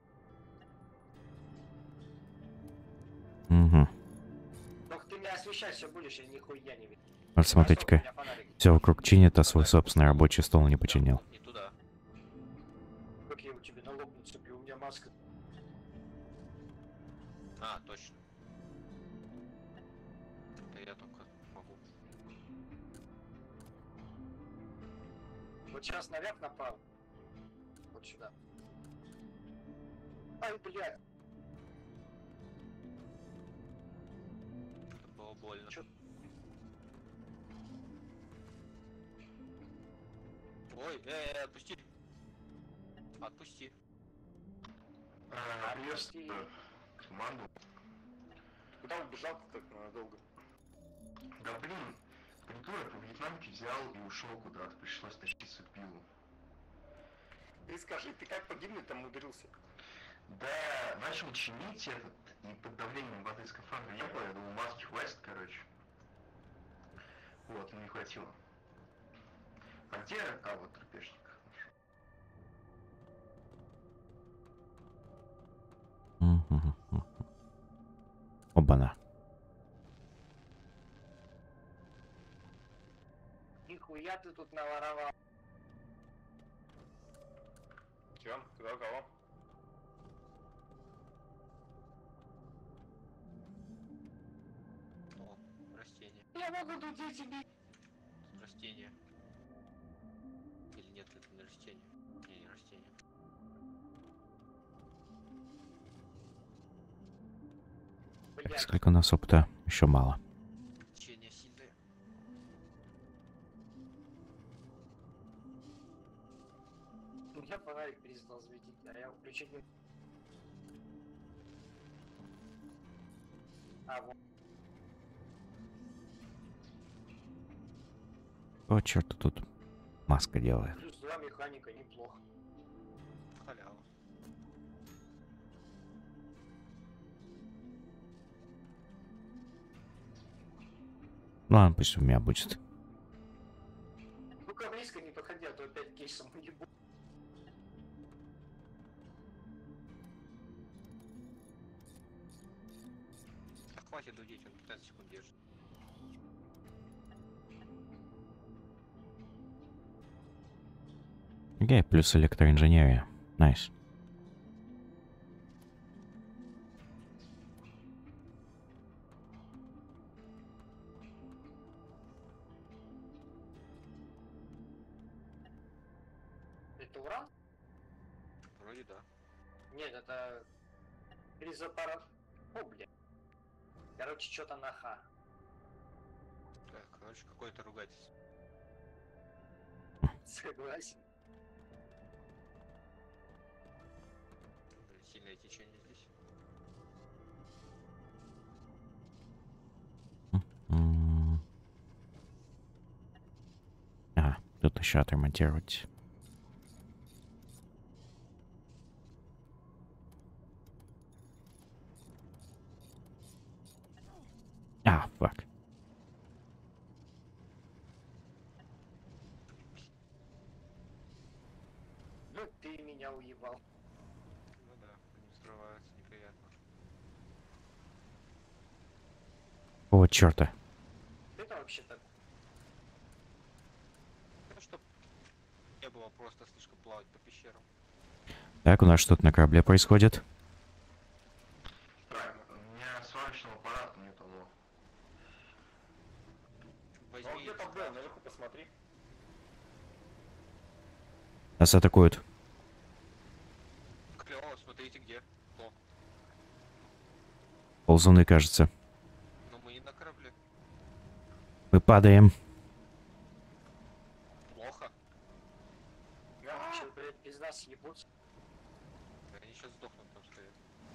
Угу. Только ты меня освещать все будешь, я нихуя не вижу. Вот смотрите-ка. Все вокруг чинит, а свой собственный рабочий стол не починил. Не туда. Как я у тебя на лоб нацеплю, у меня маска. А, точно. Это я только могу. Вот сейчас наверх направо. Вот сюда. Ай, блядь. Это было больно. Чё? Ой, э, э, отпусти. Отпусти. А, приветствую команду. Куда убежал ты так надолго? Да блин, придурок по вьетнамке взял и ушел куда-то, пришлось тащиться в пилу. Ты скажи, ты как погибнуть там умудрился? Да, начал чинить этот, и под давлением воды скафандра не было, я думал, маски хватит, короче. Вот, но не хватило. А где? А, вот трупешник. Оба-на. Нихуя ты тут наворовал. Чё? Куда, кого? О, растение. Я могу тут тебе. Растение. Или нет, это не растение. Не, не растение. Блядь, Сколько у нас опыта? Еще мало. Растение сильное. у меня фонарик перестал светить, а я включить не... А, вот. О, черт, тут маска делает. Плюс два механика, неплохо. Халява. Ну ладно, пусть у меня будет. Ну-ка близко не подходи, а то опять кейсом уебу. Да хватит дудеть, он пятнадцать секунд держит. Окей, плюс электроинженерия. Найс. Это уран? Вроде да. Нет, это... Призапарат. О, блядь. Короче, что-то на Х. Так, короче, какое-то ругательство. Согласен. Блин, сильное течение здесь. М. А, тут еще отремонтировать. А, фак. Ну ты меня уебал. Ну да, не взрывается, неприятно. О, черта. Это вообще так. Ну, чтоб не было просто слишком плавать по пещерам. Так, у нас что-то на корабле происходит. Так, у меня солнечного аппарата нет того. Ну, он Возьми где-то был, скрафт. наверху посмотри. Нас атакуют. Клево, смотрите где. О, Ползуны, кажется. но мы не на корабле. Мы падаем. Плохо. А, Сейчас, блядь, без нас ебутся. Они сейчас сдохнут там стоят.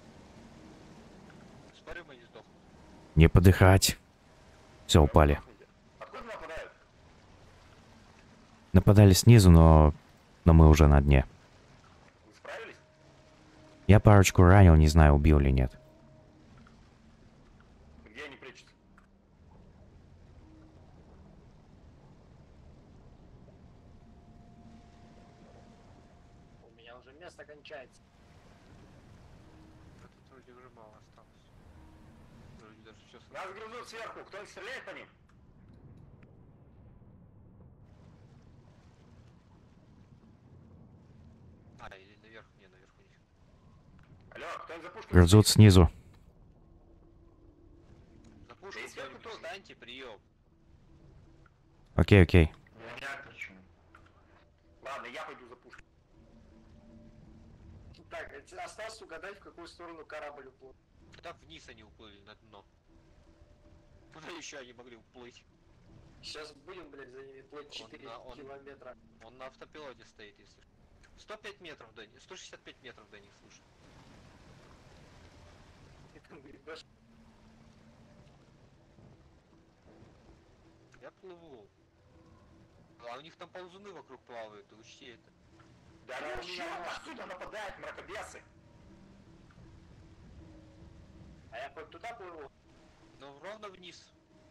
Спорим, они сдохнут. Не подыхать. Все, упали. Откуда нападают? Нападали снизу, но... Но мы уже на дне. Вы справились? Я парочку ранил, не знаю, убил или нет. Где они прячутся? У меня уже место кончается. А тут вроде уже мало осталось. Вроде даже все Нас грызут сверху, кто-нибудь стреляет по ним? А, или наверх, не, наверху них. Алло, кто-нибудь за пушкой? Грызут снизу. За пушку Да и сверху кто-нибудь тоже. встаньте, прием. Окей, окей. Я реактор чую. Ладно, я пойду за пушкой. Так, э, осталось угадать, в какую сторону корабль уплыл. Тогда вниз они уплыли на дно. Куда еще они могли уплыть? Сейчас будем, блядь, за ними плыть четыре на- он- километра. Он на автопилоте стоит, если. сто пять метров до них, сто шестьдесят пять метров до них, слушай. Я плыву. А у них там ползуны вокруг плавают, ты учти это. Да ну что, отсюда нападают мракобесы. А я хоть туда плыву? Ну, ровно вниз.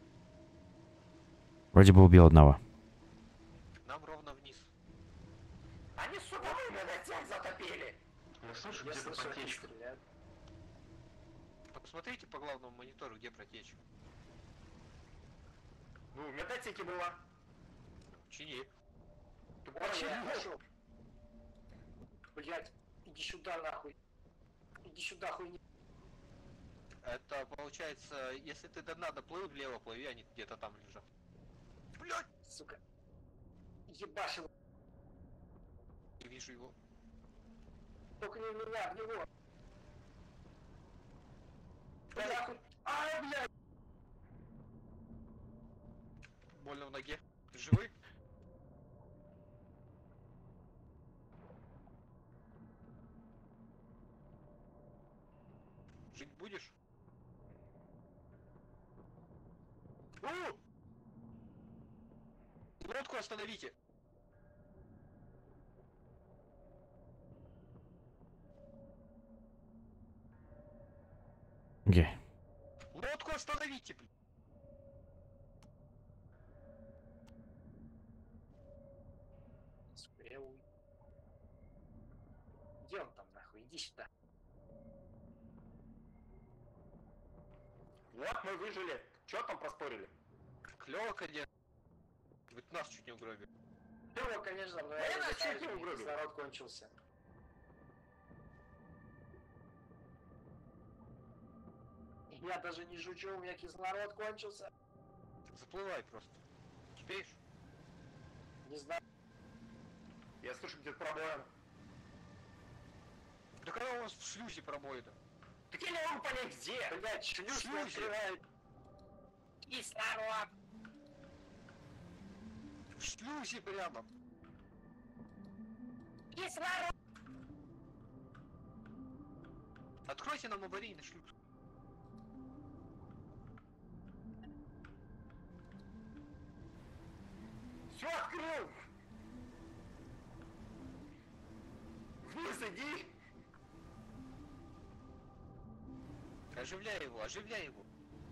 Вроде бы убил одного. Нам ровно вниз. Они судовыми на тех затопили. Я слышу, Я где-то слышу, они протечка. стреляют. Посмотрите по главному монитору, где протечка. Ну, в метатике была. Чини. Ты Ой, я почему? нашел. Блять, иди сюда нахуй. Иди сюда, хуйня. Это получается, если ты до дна доплыл, влево плыви, они где-то там лежат. Блять! Сука. Ебашь его. Не вижу его. Только не в меня, в него. Да нахуй. Ай, блядь. Больно в ноге. Ты живой? Жить будешь? У! Лодку остановите! Где? Лодку остановите, блин! Сука, я уй. Где он там нахуй? Иди сюда. Вот мы выжили. Чё там проспорили? Клёво, конечно. Ведь нас чуть не угробили. Ну, конечно, но Я я нас улетаю, чуть не у меня угробил. кислород кончился. Я даже не шучу, у меня кислород кончился. Заплывай просто. Успеешь? Не знаю. Я слышу, где-то пробоина. Да когда у вас в шлюзе пробоина? Так я не могу понять, где. Блять, шлюз не Шлюзе. открывает. Кислород. В шлюзе прямо. Кислород. Откройте нам аварийный шлюз. Все открыл. Вниз иди. Оживляй его, оживляй его.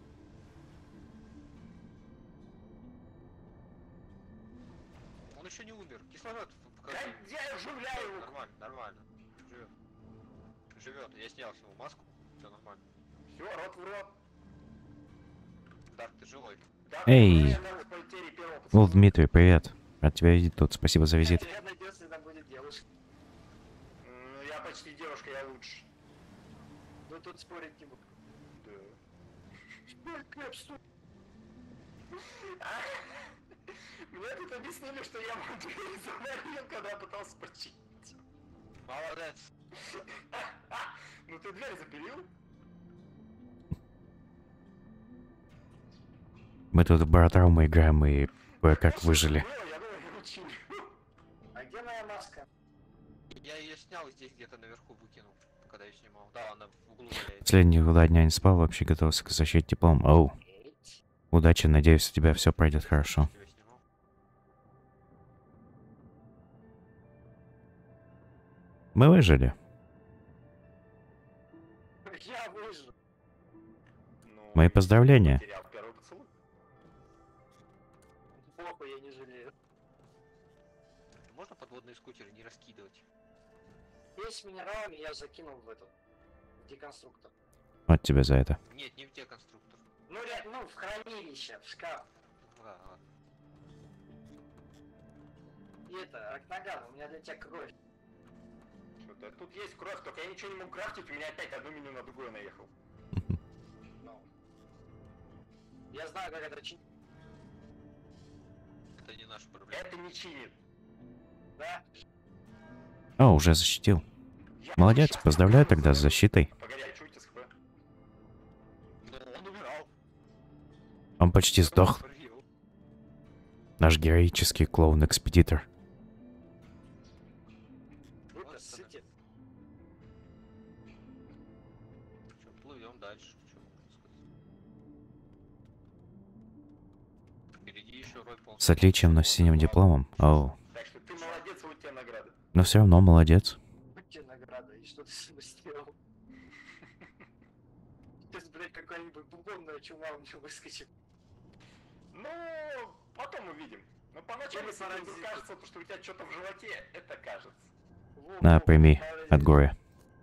Он еще не умер. Кислород Да покажи. я оживляю его. Нормально, нормально. Живет. Живет. Я снял с него маску. Все нормально. Все, рот в рот. Дарк, ты живой. Да, Эй. да, с потери первого О, поцелуя. Дмитрий, привет. Рад тебя видеть тут. Спасибо за визит. Я надеюсь, там будет девушка. М, Я почти девушка, я лучше. Ну тут спорить не буду. Да. Клеп, стой. А? Мне тут объяснили, что я могу дверь заварил, когда пытался починить. Молодец. Ну ты дверь запилил? Мы тут в Баратрауму играем и кое-как выжили. Ну, я думаю, я учил. А где моя маска? Я ее снял и здесь где-то наверху выкинул, когда я снимал. Да, она в углу валяется. Последние два дня не спал, вообще готовился к защите теплом. Оу, Эть. удачи, надеюсь, у тебя все пройдет хорошо. Я снимал. Мы выжили. Я выжил. Ну, Мои и поздравления. потерял первый поцелуй. Похуй, я не жалею. Можно подводные скутеры не раскидывать? Есть с минералами, я закинул в этот деконструктор. Вот тебе за это. Нет, не в те конструктор. Ну, ряд, ну, в хранилище, в шкаф. Ну, да, ладно. И это, Ракнаган, у меня для тебя кровь. Что-то тут есть кровь, только я ничего не могу крафтить, у меня опять одно меню на другое наехал. Ну. Я знаю, как это чинить. Это не наша проблема. Это не чинит. Да? О, уже защитил. Я Молодец, щас поздравляю покажу. тогда с защитой. Погоди, а чуть СХП. Но он умирал. Он почти сдох. Свалил. Наш героический клоун-экспедитор. Вы-то Вот это ссыте. Чё, плывем дальше. Что можно сказать? Впереди еще рой полз. С отличием, но с синим дипломом. Оу. Так что ты молодец, вот тебе награда. Но все равно молодец. Вот тебе награда, и что ты с ним сделал? Сейчас, блядь, какая-нибудь бубонная чума у меня выскочит. Ну, потом увидим. Но поначалу, Или если тебе паразиты. кажется, то, что у тебя что-то в животе, это кажется. Во, На, во, прими молодец. от горя.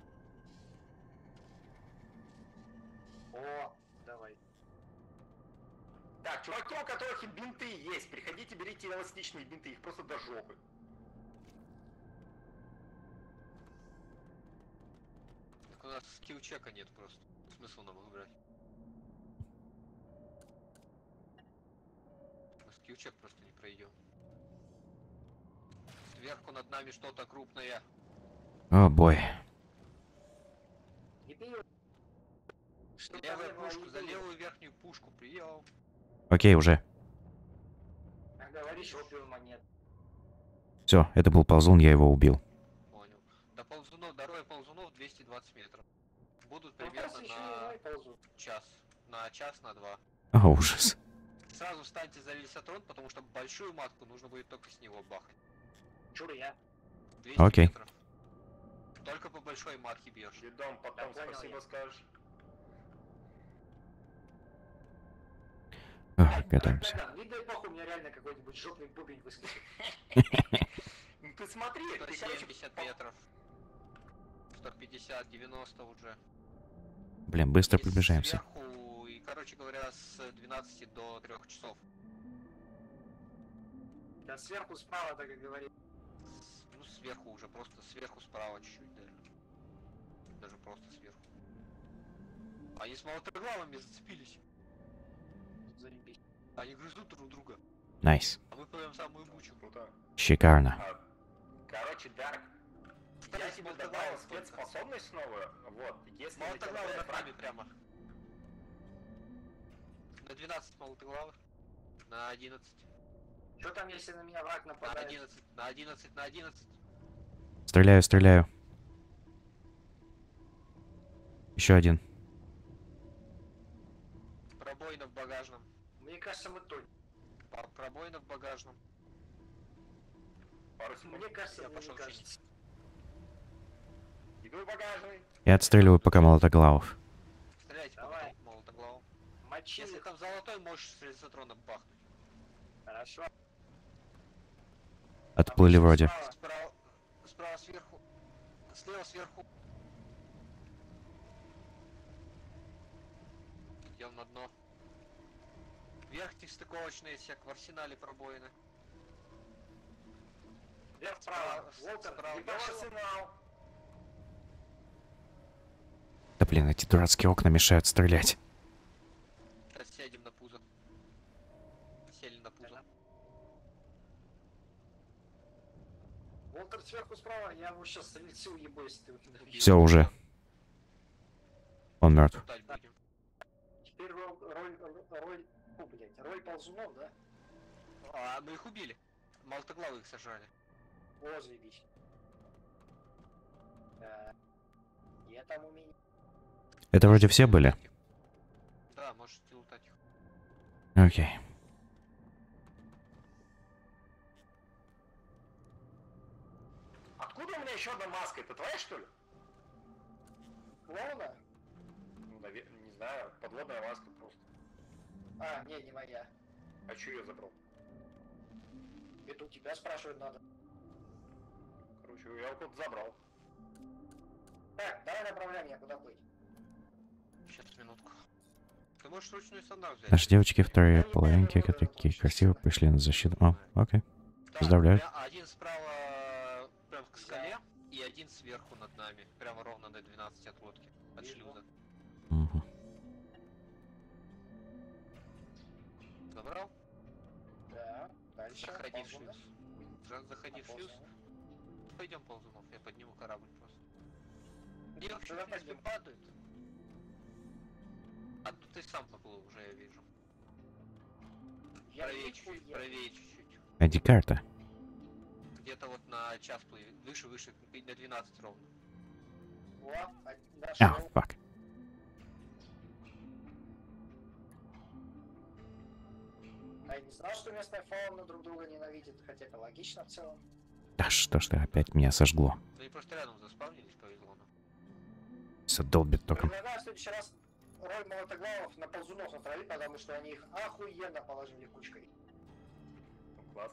О, давай. Так, чуваки, у которых и бинты есть, приходите, берите эластичные бинты, их просто до жопы. Так у нас скилл-чека нет просто. Смысл нам их брать. Мы скилл-чек просто не пройдем. Сверху над нами что-то крупное. О, бой. Не пей. Что Левая там, пушка, не за пей. левую верхнюю пушку приел. Окей, уже. А говоришь, опиума нет. Все, это был ползун, я его убил. Понял. До ползунов, дорога ползунов двести двадцать метров. Будут Ну, примерно просто еще не на давай ползу. час. На час, на два. О, ужас. Сразу встаньте за лисатрон, потому что большую матку нужно будет только с него бахать. Чур я. двести Окей. метров. Только по большой матке бьешь. Дедом, потом Да, понял спасибо я. скажешь. Ох, готовимся. Наган, не дай бог, у меня реально какой-нибудь жопный бубень выскочит. Ну ты смотри, ты, сто короче, семьдесят по- метров. сто пятьдесят, девяносто уже. Блин, быстро И приближаемся. Сверху, и, короче говоря, с двенадцати до трёх часов. Да сверху справа, так и говорит. С- Ну, сверху уже, просто сверху справа чуть-чуть даже. Даже просто сверху. Они с молотоглавами зацепились. Заребись. Они грызут друг друга. Найс. А мы поем самую бучу. Круто. Шикарно. А, короче, Дарк, я Кстати, тебе молотоглавы добавил сколько? спецспособность новую. Вот, если на тебя Молотоглавы нападает над нами враг, прямо. На двенадцать молотоглавых. На одиннадцать. Что там, если на меня враг На нападает? одиннадцать. На одиннадцать. На одиннадцать. Стреляю, стреляю. Еще один. Пробоина в багажном. Мне кажется, мы тонем. Пар- Пробоина в багажном. пару секунд. Мне кажется, Я мне не пошел кажется. Иду в багажный. Я отстреливаю пока молотоглавов. Стреляйте по Давай. молотоглаву. Мочи. Если там золотой, можешь с лисатроном бахнуть. Хорошо. Отплыли вроде. Справа. Справа, справа сверху. Слева сверху. Идем на дно. Верхний стыковочный сек в арсенале пробоины. Вверх справа. Справа, Волтер, справа. ебашь его. Арсенал. Да блин, эти дурацкие окна мешают стрелять. Сейчас сядем на пузо. Сели на пузо. Волтер сверху справа, я его сейчас с лицу ебу, если ты его не добьешь. Все уже. Он мертв. Лутать будем. Теперь роль, роль, роль, о, блядь, роль ползунов, да? А, мы их убили. Молотоглавы их сожрали. О, заебись. Да. Я там у меня... Это вроде все были? Да, можете лутать их. Окей. Откуда у меня еще одна маска? Это твоя, что ли? Клоуна? Ну, наве- не знаю, подводная маска просто. А, не, не моя. А че я забрал? Это у тебя спрашивать надо. Короче, я вот забрал. Так, давай направляй меня, куда плыть. Сейчас, минутку. Ты можешь ручную сонар взять. Наши девочки вторые половинки, которые такие красиво пришли на защиту. О, окей. Да, Поздравляю. пря- Один справа прям к скале, и один сверху над нами. Прямо ровно на двенадцать от лодки. От Вижу. шлюза. Мгм. Забрал? Да, дальше. Заходи в ползуна. шлюз. За- Заходи в А, шлюз. ползуна. Пойдем, ползунов, я подниму корабль просто. Девочки, Давай в принципе, подниму. падают. А тут ты сам поплыл, уже я вижу. Я Правее не чуть-чуть, хуя. правее чуть-чуть. Эдди карта. Где-то вот на час плыви. Выше, выше, на двенадцать ровно. О, а- А, нашел. фак. А я не знал, что местная фауна друг друга ненавидит, хотя это логично в целом. Да что ж ты опять меня сожгло. Да и просто рядом заспавнились, повезло нам. Все долбит током. Предлагаю в следующий раз роль молотоглавов на ползунов натравить, потому что они их охуенно положили кучкой. Ну, класс.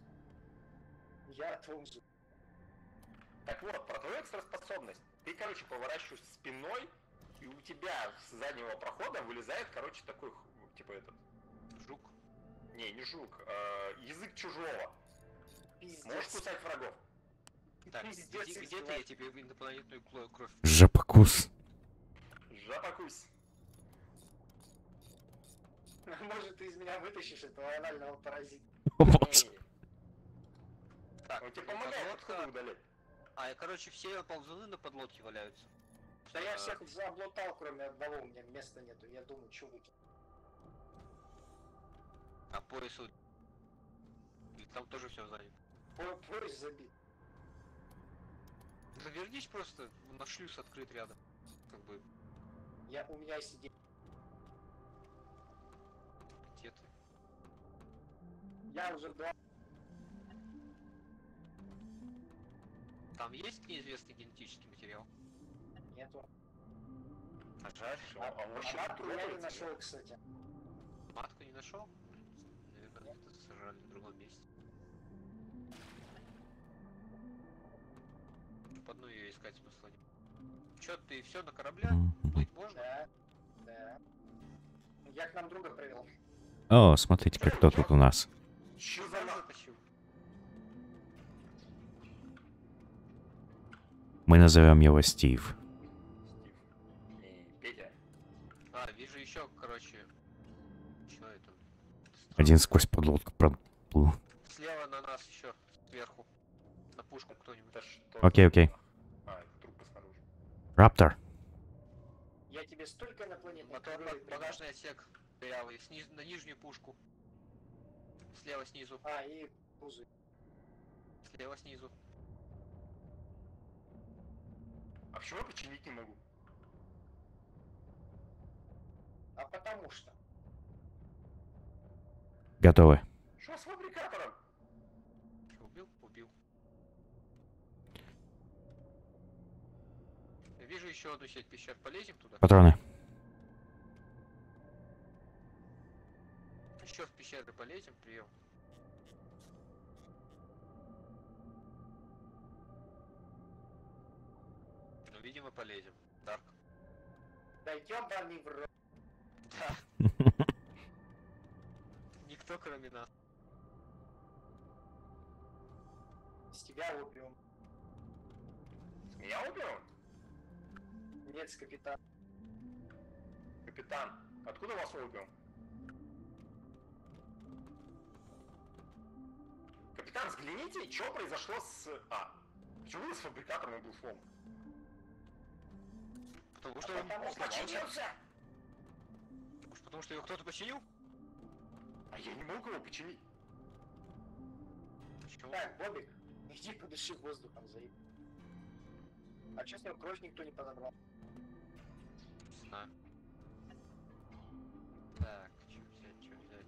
Я тунзу. Так вот, про твою экстраспособность. Ты, короче, поворачиваешь спиной, и у тебя с заднего прохода вылезает, короче, такой, х- типа этот... Жук. Не, не жук, э, язык чужого. Пиздец. Можешь кусать врагов. Так, Пиздец, где, где Иван. ты? Я тебе инопланетную кло- кровь. Жопокус. Жопокусь. Может, ты из меня вытащишь этого анального паразита. О, боже. Не, Так, Он тебе ну, помогает подлодка. отходы удалять. А, и, короче, все ползуны на подлодке валяются. Да я А, всех заблутал, кроме одного, у меня места нету. Я думаю, что выкинуть. А пояс у- и там тоже все занято. По- Пояс забит. Завернись просто, на шлюз открыт рядом. Как бы, Я, у меня есть идея. где ты? Я уже два. Там есть неизвестный генетический материал? Нету. А жаль. А, а А может, матку я не трогается, нашел, кстати. Матку не нашел? Наверное, где-то сожрали в другом месте. По одной ее искать смысла нет. Чё, ты все на корабле? Плыть можно? Да. Да. Я к нам друга привел. О, смотрите-ка, кто тут у нас. нет? Чё за Сам нахуй? затащил. Мы назовем его Стив. Стив. Не, Петя. А, вижу еще, короче. Что это? Один сквозь подлодку проплыл. Слева на нас еще, сверху. На пушку кто-нибудь. Это что? Окей, окей. А, это трупы снаружи. Раптор. Я тебе столько инопланетных Мотор, кораблей ба- привел. багажный отсек дырявый. Сниз, на нижнюю пушку. Слева снизу. А, и пузы. Слева снизу. А почему я починить не могу? А потому что. Готовы. Что с фабрикатором? Чё, убил? Убил. Я вижу еще одну сеть пещер. Полезем туда? Патроны. Еще в пещеры полезем, прием. Ну, видимо, полезем. Дарк. Да ёбаный в рот. Да. Никто, кроме нас. С тебя убьем. С меня убил? Нет, с капитана. Капитан, откуда вас убил? Капитан, взгляните, что произошло с... А, почему вы с фабрикатором был слом? Потому А что он потому что сломался. починился. Может, потому что его кто-то починил? А я не мог его починить. Почему? Так, Бобик, иди подыши воздухом, заеб. А чё с него кровь никто не подобрал? Не знаю. Так, что взять, что взять?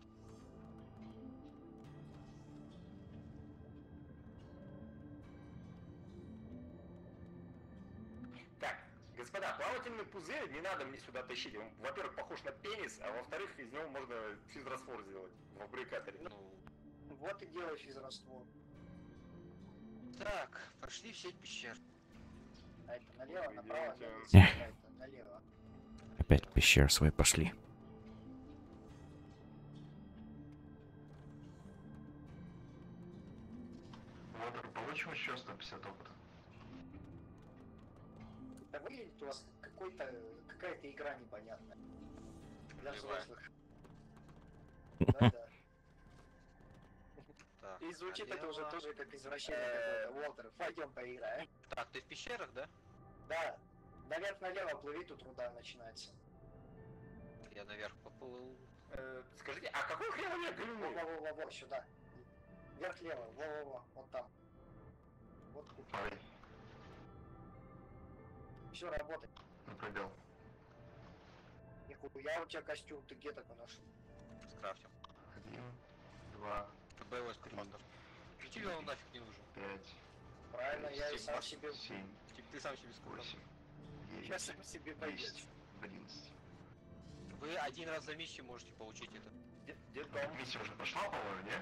Так, господа, плавательный пузырь не надо мне сюда тащить. Он, во-первых, похож на пенис, а во-вторых, из него можно физраствор сделать в фабрикаторе. Ну, Вот и делай физраствор. так, прошли в сеть пещер. А это налево, направо, Идёте. налево, а это налево. Опять в пещеру свои пошли. Лотер, получим еще сто пятьдесят опыта. Да выглядит у вас какой-то, какая-то игра непонятная. Для Любая. взрослых. Да-да. Так, И звучит это уже налево. тоже как извращение Э, какое-то. Уолтер, пойдем поиграем. Так, ты в пещерах, да? Да. Наверх налево плыви, тут руда начинается. Я наверх поплыл. Э, скажите, а какой хрен у меня длинный? Во-во-во-во, сюда. Вверх лево, во-во-во, вот там. Вот тут. Ой, Все работает. на пробел. Нихуя у тебя костюм, ты где такой нашел? Скрафтил. Один. два, Боевой скафандр. Тебе он нафиг не нужен. пять, Правильно, я и сам себе... семь, Типа ты сам себе скафандр. восемь, Я девять, сам себе боюсь. десять, одиннадцать. Вы один раз за миссию можете получить это. Детдом. Миссия уже пошла, по-моему, не?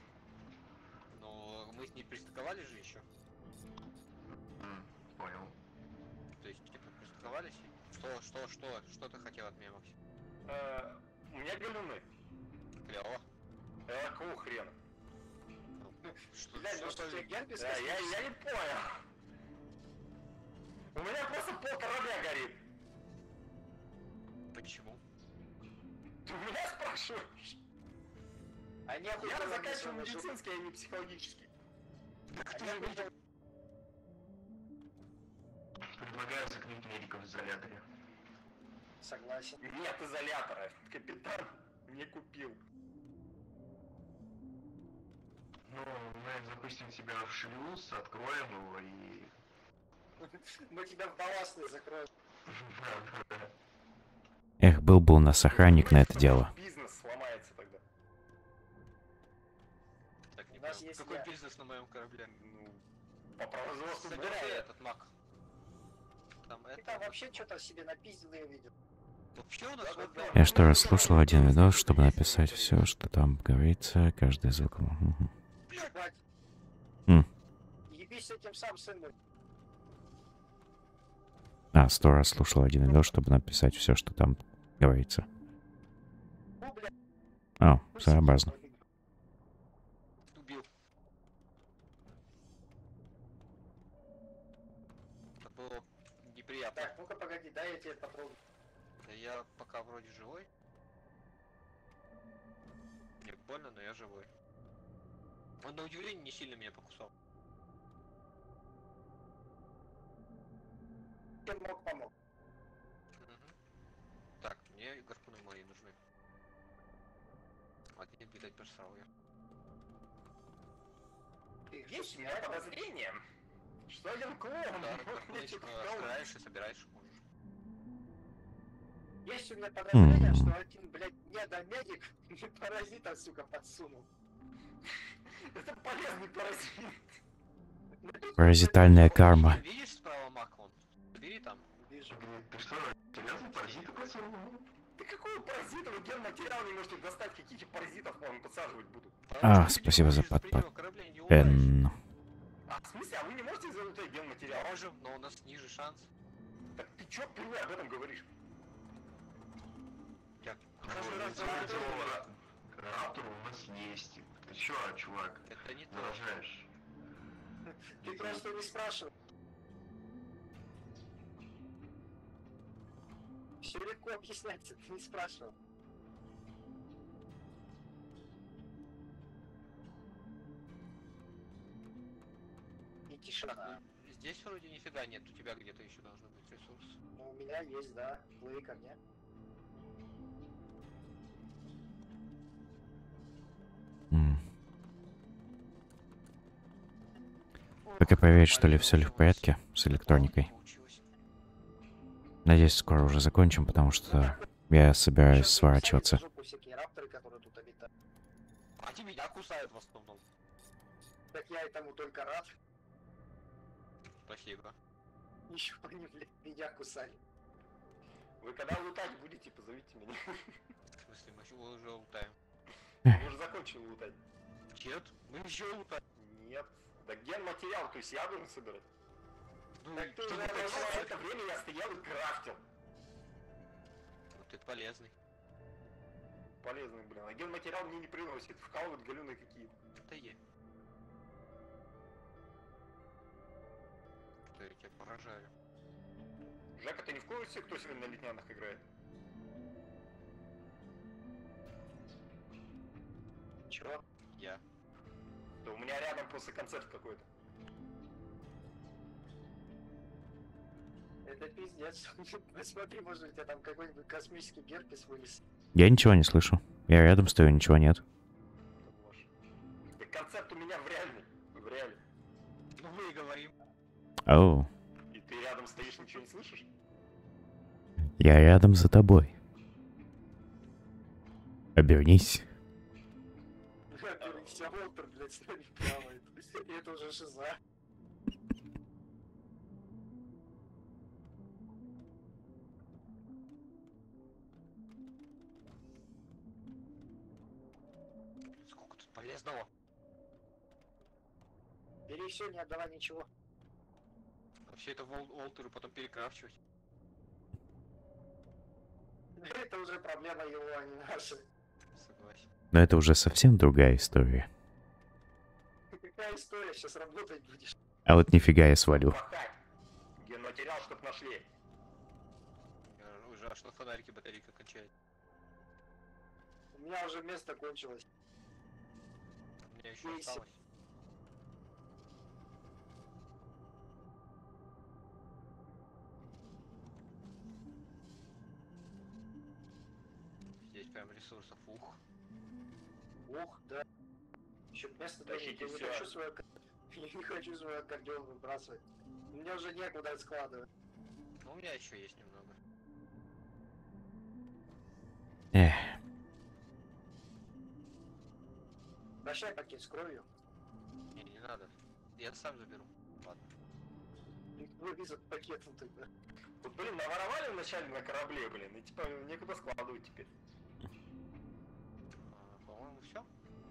Но мы с ней пристыковались же еще. М, Понял. То есть, типа, пристыковались. и- Что, что, что, что ты хотел от меня, Максим? Э, У меня галюны. Клево. Э, Какого хрена? Что, Блядь, что, может у что, тебя герпес Да, я, я не понял. У меня просто пол корабля горит. почему? Ты у меня спрашиваешь? А нехуй Я было мне заканчиваю своего жопу- медицинский, а не психологический. Так А ты же нехуй видел. Предлагаю закрыть медиков в изоляторе. Согласен. Нет изолятора. Капитан не купил. Ну, мы запустим тебя в шлюз, откроем его и... Мы тебя в балластный закроем. Эх, был бы у нас охранник на это дело. Бизнес сломается тогда. Так, не У нас понял. есть Какой я. бизнес на моем корабле? Ну, по производству Собирай брони. этот мак. Там Ты это... там вообще что-то себе напиздил, я видел. Вообще у нас вот Я что раз слушал один видос, чтобы написать все, что там говорится, каждый звук. Мгм. Хватит. М. Ебись с этим сам, сын мой. А, сто раз слушал один видос, чтобы написать все, что там говорится. Ну, блядь. А, своеобразно. убил. Это было неприятно. Так, ну-ка погоди, дай я тебе попробую. Да я пока вроде живой. Мне больно, но я живой. Он на удивление не сильно меня покусал. Чем мог, помог. Мгм. Так, мне гарпуны мои нужны. Один, видать, просрал я. Ты Есть у меня подозрение, что один клон. Да, мог гарпуны мне типа что-то вколоть. собираешь и собираешь можешь. Есть у меня подозрение, М. что один, блядь, недомедик паразита, сука, подсунул. Это полезный паразит. Паразитальная карма. Видишь справа мак вон? Бери там. Вижу. Ты что, серьезно паразиты подсунул? Ты какого паразита? Вы генматериал не можете достать, каких паразитов вам подсаживать будут. А, спасибо за подпад. Пен. А, в смысле, а вы не можете залутать генматериал? Можем, но у нас ниже шанс. Так ты чё впервые об этом говоришь? Я Ну, каждый раз лицо говорю, этого Раптор у нас есть. Ты чё, чувак, это не то. выражаешь? Ты просто не спрашивай. Все легко объясняется, ты не спрашивал. И тишина. Здесь вроде нифига нет, у тебя где-то еще должен быть ресурс. Ну, у меня есть, да. Плыви ко мне. М. Пока проверить, что ли, все ли в порядке с электроникой. Получилось. Надеюсь, скоро уже закончим, потому что я собираюсь Ещё сворачиваться. сами в жопу всякие рапторы, которые тут обитают. А те меня кусают в основном. Так я этому только рад. Спасибо. Еще они, блядь, меня кусали. Вы когда лутать будете, позовите меня. В смысле, мы еще уже лутаем. Мы уже закончили лутать. Нет, мы еще лутаем. Нет. Да генматериал, то есть я должен собирать. Ну, Так ты что уже ты все хотел? это время я стоял и крафтил. Вот ты полезный. Полезный, блин. А генматериал мне не приносит. Вкалывают галюны какие-то. Это е. Что я тебя поражаю. Жека, ты не в курсе, кто сегодня на летнянах играет? Чего? Я. Да у меня рядом просто концерт какой-то. Это пиздец. Посмотри, может у тебя там какой-нибудь космический герпес вылез. Я ничего не слышу. Я рядом стою, ничего нет. Это ложь. Так концерт у меня в реальной. В реале. Ну мы и говорим. Оу, И ты рядом стоишь, ничего не слышишь? я рядом за тобой. Обернись. с нами плавает. И это уже шиза. Сколько тут полезного? Бери все, не отдавай ничего. Вообще это вол Волтеру потом перекрафчивать. Это уже проблема его, а не наша. Согласен. Но это уже совсем другая история. Какая история, сейчас работать будешь? А вот нифига я свалю. Пахать. Генматериал, чтоб нашли. Я уже, а что фонарики батарейка кончает? У меня уже место кончилось. У меня еще Весит. осталось. Здесь прям ресурсов, ух. Ух, да. Еще место тоже. Тащите Я не всё. хочу свой акк- я не хочу свой аккордеон выбрасывать. Мне уже некуда складывать. Ну, у меня еще есть немного. Эх, Прощай пакет с кровью. Не, не надо. Я сам заберу. Ладно. Вылез от пакета тогда. Вот, блин, наворовали вначале на корабле, блин, и типа некуда складывать теперь. А, по-моему, все.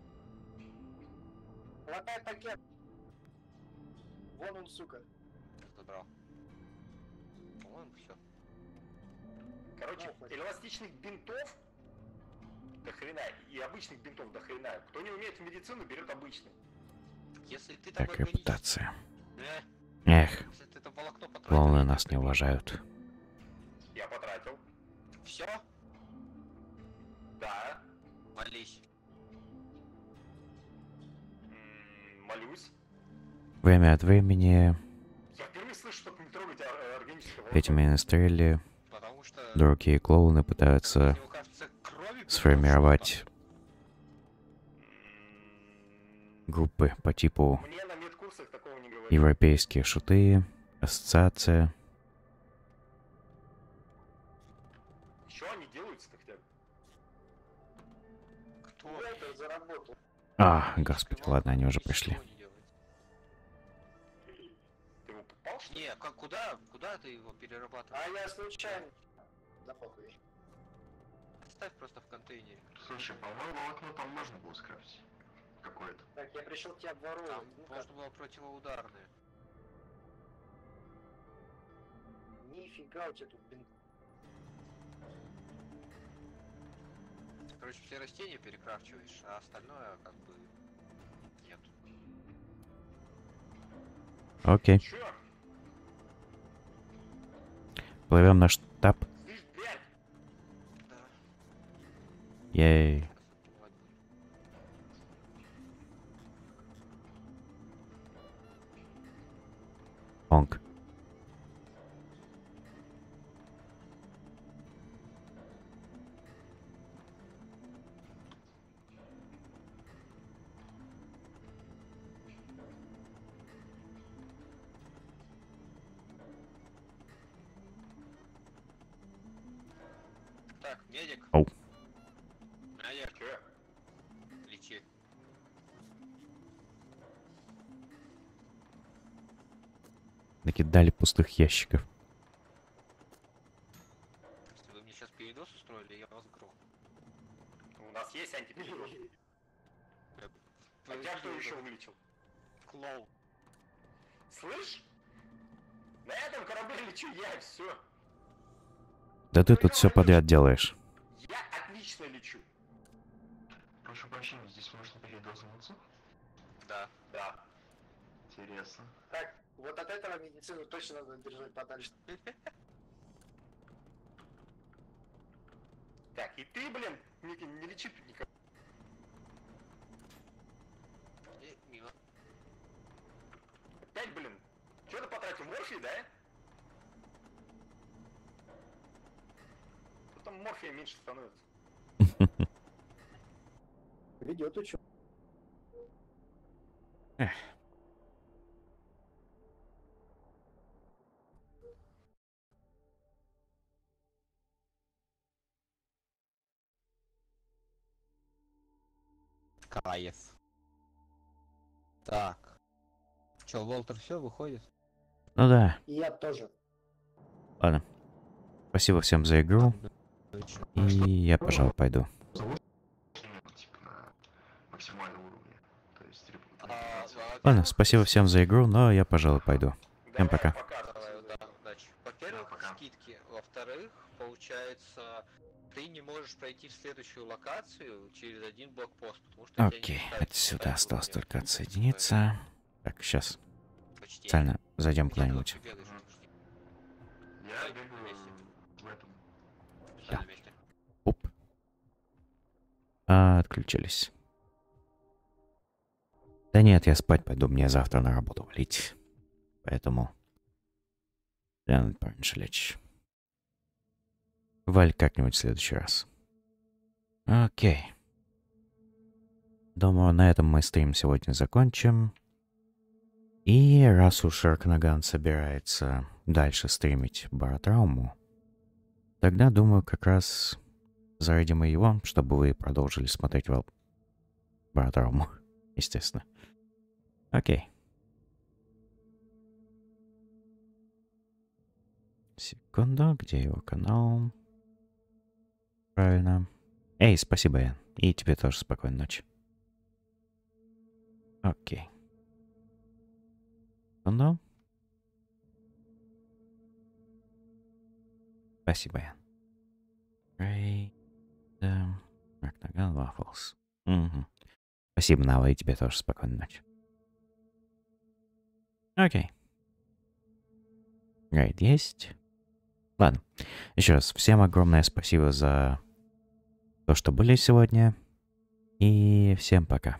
Хватай пакет. Вон он, сука. Забрал. По-моему, все. Короче, Ну, хватит. эластичных бинтов до хрена и обычных бинтов до хрена. Кто не умеет в медицину, берет обычный. Если ты там так, органически... репутация. Э, Эх, если ты это волокно потратил... клоуны нас не уважают. Я потратил. Все? Да. Молись. М, молюсь. Время от времени Я впервые слышу, чтобы не трогать ор- органическое эти волокно. министрели, Потому что... дураки и клоуны пытаются Мне кажется, крови... сформировать М, группы по типу Мне на медкурсах такого не говорили. европейские шуты, ассоциация. Что они делают-то хотя бы? Кто? Уолтер заработал. А, господи, ладно, они уже пришли. Ничего не делает. Ты его попал, что ли? Не, как, куда? Куда ты его А перерабатываешь? я случайно. Да похуй. Оставь просто в контейнере. Слушай, по-моему, волокно там можно было скрафтить. Какое-то. Так, я пришел тебя обворовывать. Там Ну-ка. можно было противоударное. Нифига у тебя тут, блин. Короче, все растения перекрафчиваешь, а остальное как бы нет. Окей, Чё? плывем на штаб. Слышь, блядь! Да. Ей. Сейчас отплывать будем. Онг. Так, медик. Оу. Медик, Чё? лечи. Накидали пустых ящиков. Если вы мне сейчас передос устроили, я вас грохну. У нас есть антипередоз. А тебя кто еще вылечил? Клоун. Слышь? На этом корабле лечу я, все. Да ты тут все подряд делаешь. Я отлично лечу. Прошу прощения, здесь можно передозоваться? Да. Да. Интересно. Так, вот от этого медицину точно надо держать подальше. Так, и ты, блин, не, не лечи тут никого. И мимо. Опять, блин, что ты потратил морфий, да? Потом морфия меньше становится. Ведет учет. Кайф. Так. Чё, Волтер все выходит? Ну да. И я тоже. Ладно. Спасибо всем за игру. И я, пожалуй, пойду. Типа на максимальном уровне. То есть А, Ладно, спасибо всем за игру, но я, пожалуй, пойду. Всем Давай, пока. Давай, да, удачи. Во-первых, Да, пока. скидки. Во-вторых, получается, ты не можешь пройти в следующую локацию через один блокпост, потому что... у тебя не Окей, хватает отсюда хватает осталось уровня. только отсоединиться. Так, сейчас. Почти. Специально зайдем Где ты вот куда-нибудь. бегаешь, подожди. Я Стой, бегаю вместе. в этом. Стой на месте. Оп. А, отключились. Да нет, я спать пойду, мне завтра на работу валить. Поэтому... Я надо пораньше лечь. Валь как-нибудь в следующий раз. Окей. Думаю, на этом мы стрим сегодня закончим. И раз уж Аркнаган собирается дальше стримить Баратрауму, тогда, думаю, как раз зарядим и его, чтобы вы продолжили смотреть Вал... Баратрауму, естественно. Окей. Секунду, где его канал? Правильно. Эй, спасибо, Ян. И тебе тоже спокойной ночи. Окей. Секунду. Спасибо, Ян. Рей... Да... Аркнаган Waffles. Угу. Спасибо, Нава, и тебе тоже спокойной ночи. Окей. Рейд есть. Ладно. Еще раз, всем огромное спасибо за то, что были сегодня. И всем пока.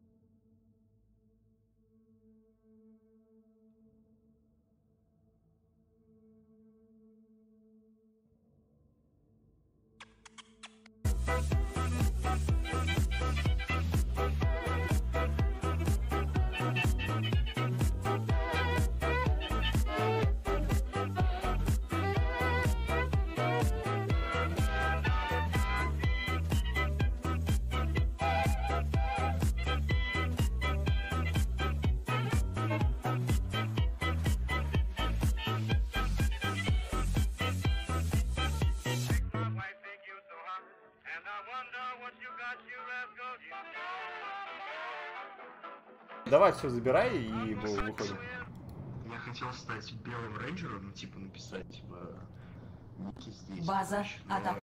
Давай, все, забирай и вы- выходим. Я хотел стать белым рейнджером, ну, типа написать, типа, ники здесь. База но атакована.